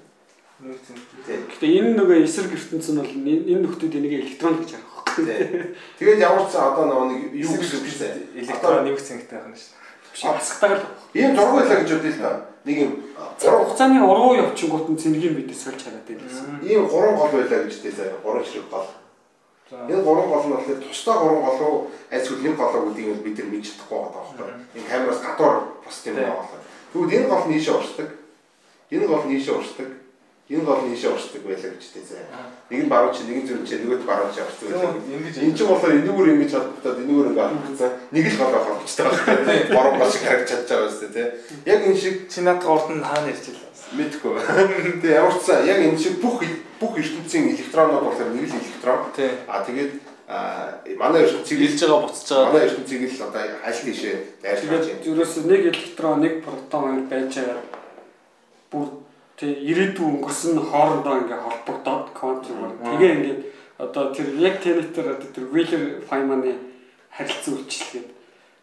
Гэтэ энэ нөгөө эсрэг ертөнц нь бол энэ нөхдүүд энийг электрон гэж харах байхгүй. Тэгээд ямар ч одоо нэг юу гэсэн үг шүү. Электрон нэмэгц зэнэгтэй байна шүү. Хасахтайгаар л. Ийм зураг байлаа гэж бодъё л да. Нэг юм цаг хугацааны уруу явчихгууд нь цэнгийн бидээс сольж хараад байна гэсэн. Ийм гурван гол байлаа гэж хэлээ. Гурван ширхэг гол. Энэ гурван гол нь болохоор тусдаа гурван гол руу аль сүлийн голоо гэдгийг бид нар мэдж чадахгүй байгаа байхгүй. Энэ камераас гадуур пост юм байна. Тэгвэл энэ гол нь ийшээ урсдаг. Энэ гол нь ийшээ урсдаг. Энэ гол нь ийшээ урсдаг байлаа гэж хэлээ. Нэг нь баруун чи, нэг нь зүүн чи, нөгөөд баруун чи урсдаг байлаа. Энэ ч болохоор энэгээр ингэж холбогдоод энэгээр ингэ албацсан. Нэг л голоо холбогддог байхгүй. Баруун гол шиг харагдаж чадж байгаа үстэй тий. Яг энэ шиг чи над урд нь хаана ирж илээ. Мэдгүй. Тэгээ ямар ч сан яг энэ шиг бүх ертөнцийн электронууд болохоор нэг л электрон. Тэгээд манай ертөнцийг илж байгаа буцаж байгаа. Манай ертөнцийг л одоо аль тийшээ дайрч байгаа юм. Зүрээс нэг электрон, нэг протон хоёр байж байгаа. Бүр тэг ирээдүйн өнгөрсөн хоорондоо ингээ холбогдоод квантум. Тэгээ ингээд одоо тэр яг тэнэтэр одоо тэр Wheeler-Feynman-ы харилцан үйлчлэгээд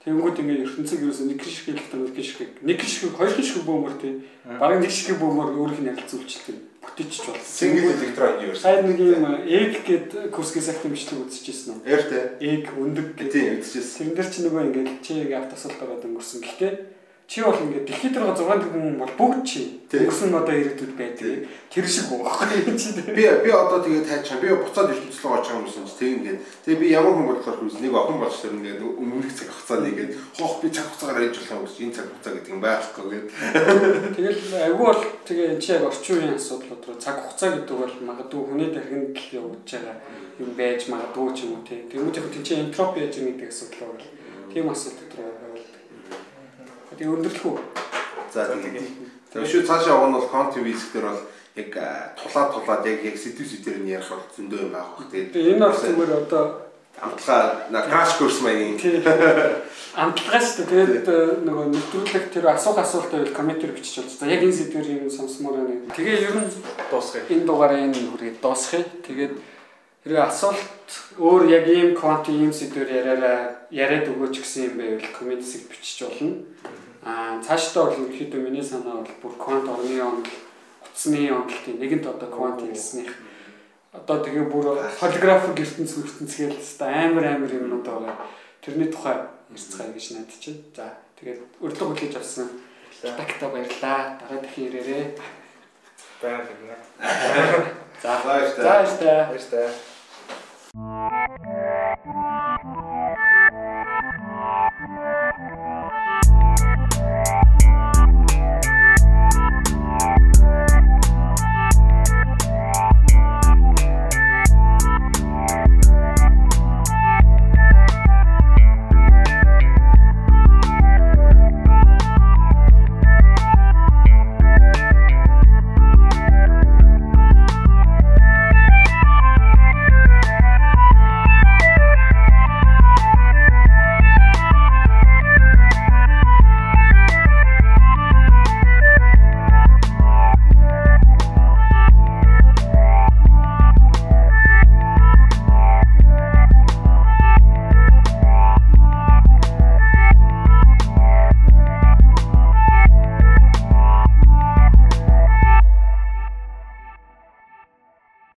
Тэнгүүд ингээ ертөнцөг юусэн нэг шиг нэг шиг хоёр шиг бөөмөр тий. Бараг нэг шиг бөөмөр өөрийнх нь ярилцуулчихдаг. Бүтээчих болсон. Single electron universe. Сайн нэг юм egg гэд курсгийн сахт имжлэг үзчихсэн үү? Eerтэй. Egg өндөг Тийм үзчихсэн. Тэрэн дээр чи нөгөө ингээ чи автосолд ороод өнгөрсөн. Гэхдээ чи бол ингээ дэлхийд байгаа 6 хүн бол бүгд чи өнгөрсөн одоо ирээдүйд байдаг. Тэр шиг байхгүй чи. Би одоо тэгээд тайчаа. Би буцаад ертөнцийн рүү очиж байгаа юм шиг тийм ингээд. Тэгээ би ямар хүн болохоор хүс нэг охин болж тэр ингээд өмнөх цаг хугацаа нэгээд хоох би цаг хугацаагаар хийж болох юм гэж энэ цаг хугацаа гэдэг юм байхгүй гээд. Тэгэл айгүй бол тэгээ чи яг орчин үеийн асуудлууд руу цаг хугацаа гэдэг бол магадгүй хүний тархинд л явж байгаа юм байж магадгүй ч юм уу тийм. Тэгмүүдийн чинь энтропи яаж гэдэг асуудал бол тийм асуудал руу тэгээ өндөрлөх үү. За тэгээ шүү цаашаа явах нь бол контент физик дээр бол яг тулаад яг сэдвээр нь ярих бол зөндөө юм байгаа бох. Тэгээ энэ бол зүгээр одоо амтлагаа краш курс маягийн амтлагаа шүү дээ. Тэгээд нөгөө нэвтрүүлэг тэр асуулт байвал комментээр бичиж болж. За яг энэ сэдвэр юм сонсомоор байна. Тэгээ ер нь дуусгая. Энэ дугаараа энэ хүрээд дуусгая. Тэгээд хэрэг асуулт өөр яг ийм контент ийм сэдвэр яриад өгөөч гэсэн юм байвал коммент хэсэгт бичиж болно. Цаашдаа бол ерөнхийдөө миний санаа бол бүр квант орны онол, утасны онолтын нэгэнт одоо квант хэлснийх. Одоо тэгээ бүр холографик ертөнцгээл амар юмнууд байгаа. Тэрний тухай ярьцгаая гэж надад чинь. За тэгээд урилга хүлээж авсан. Тактаа баярлаа. Дараа дахин ирээрээ. Баярлалаа. За баярлалаа.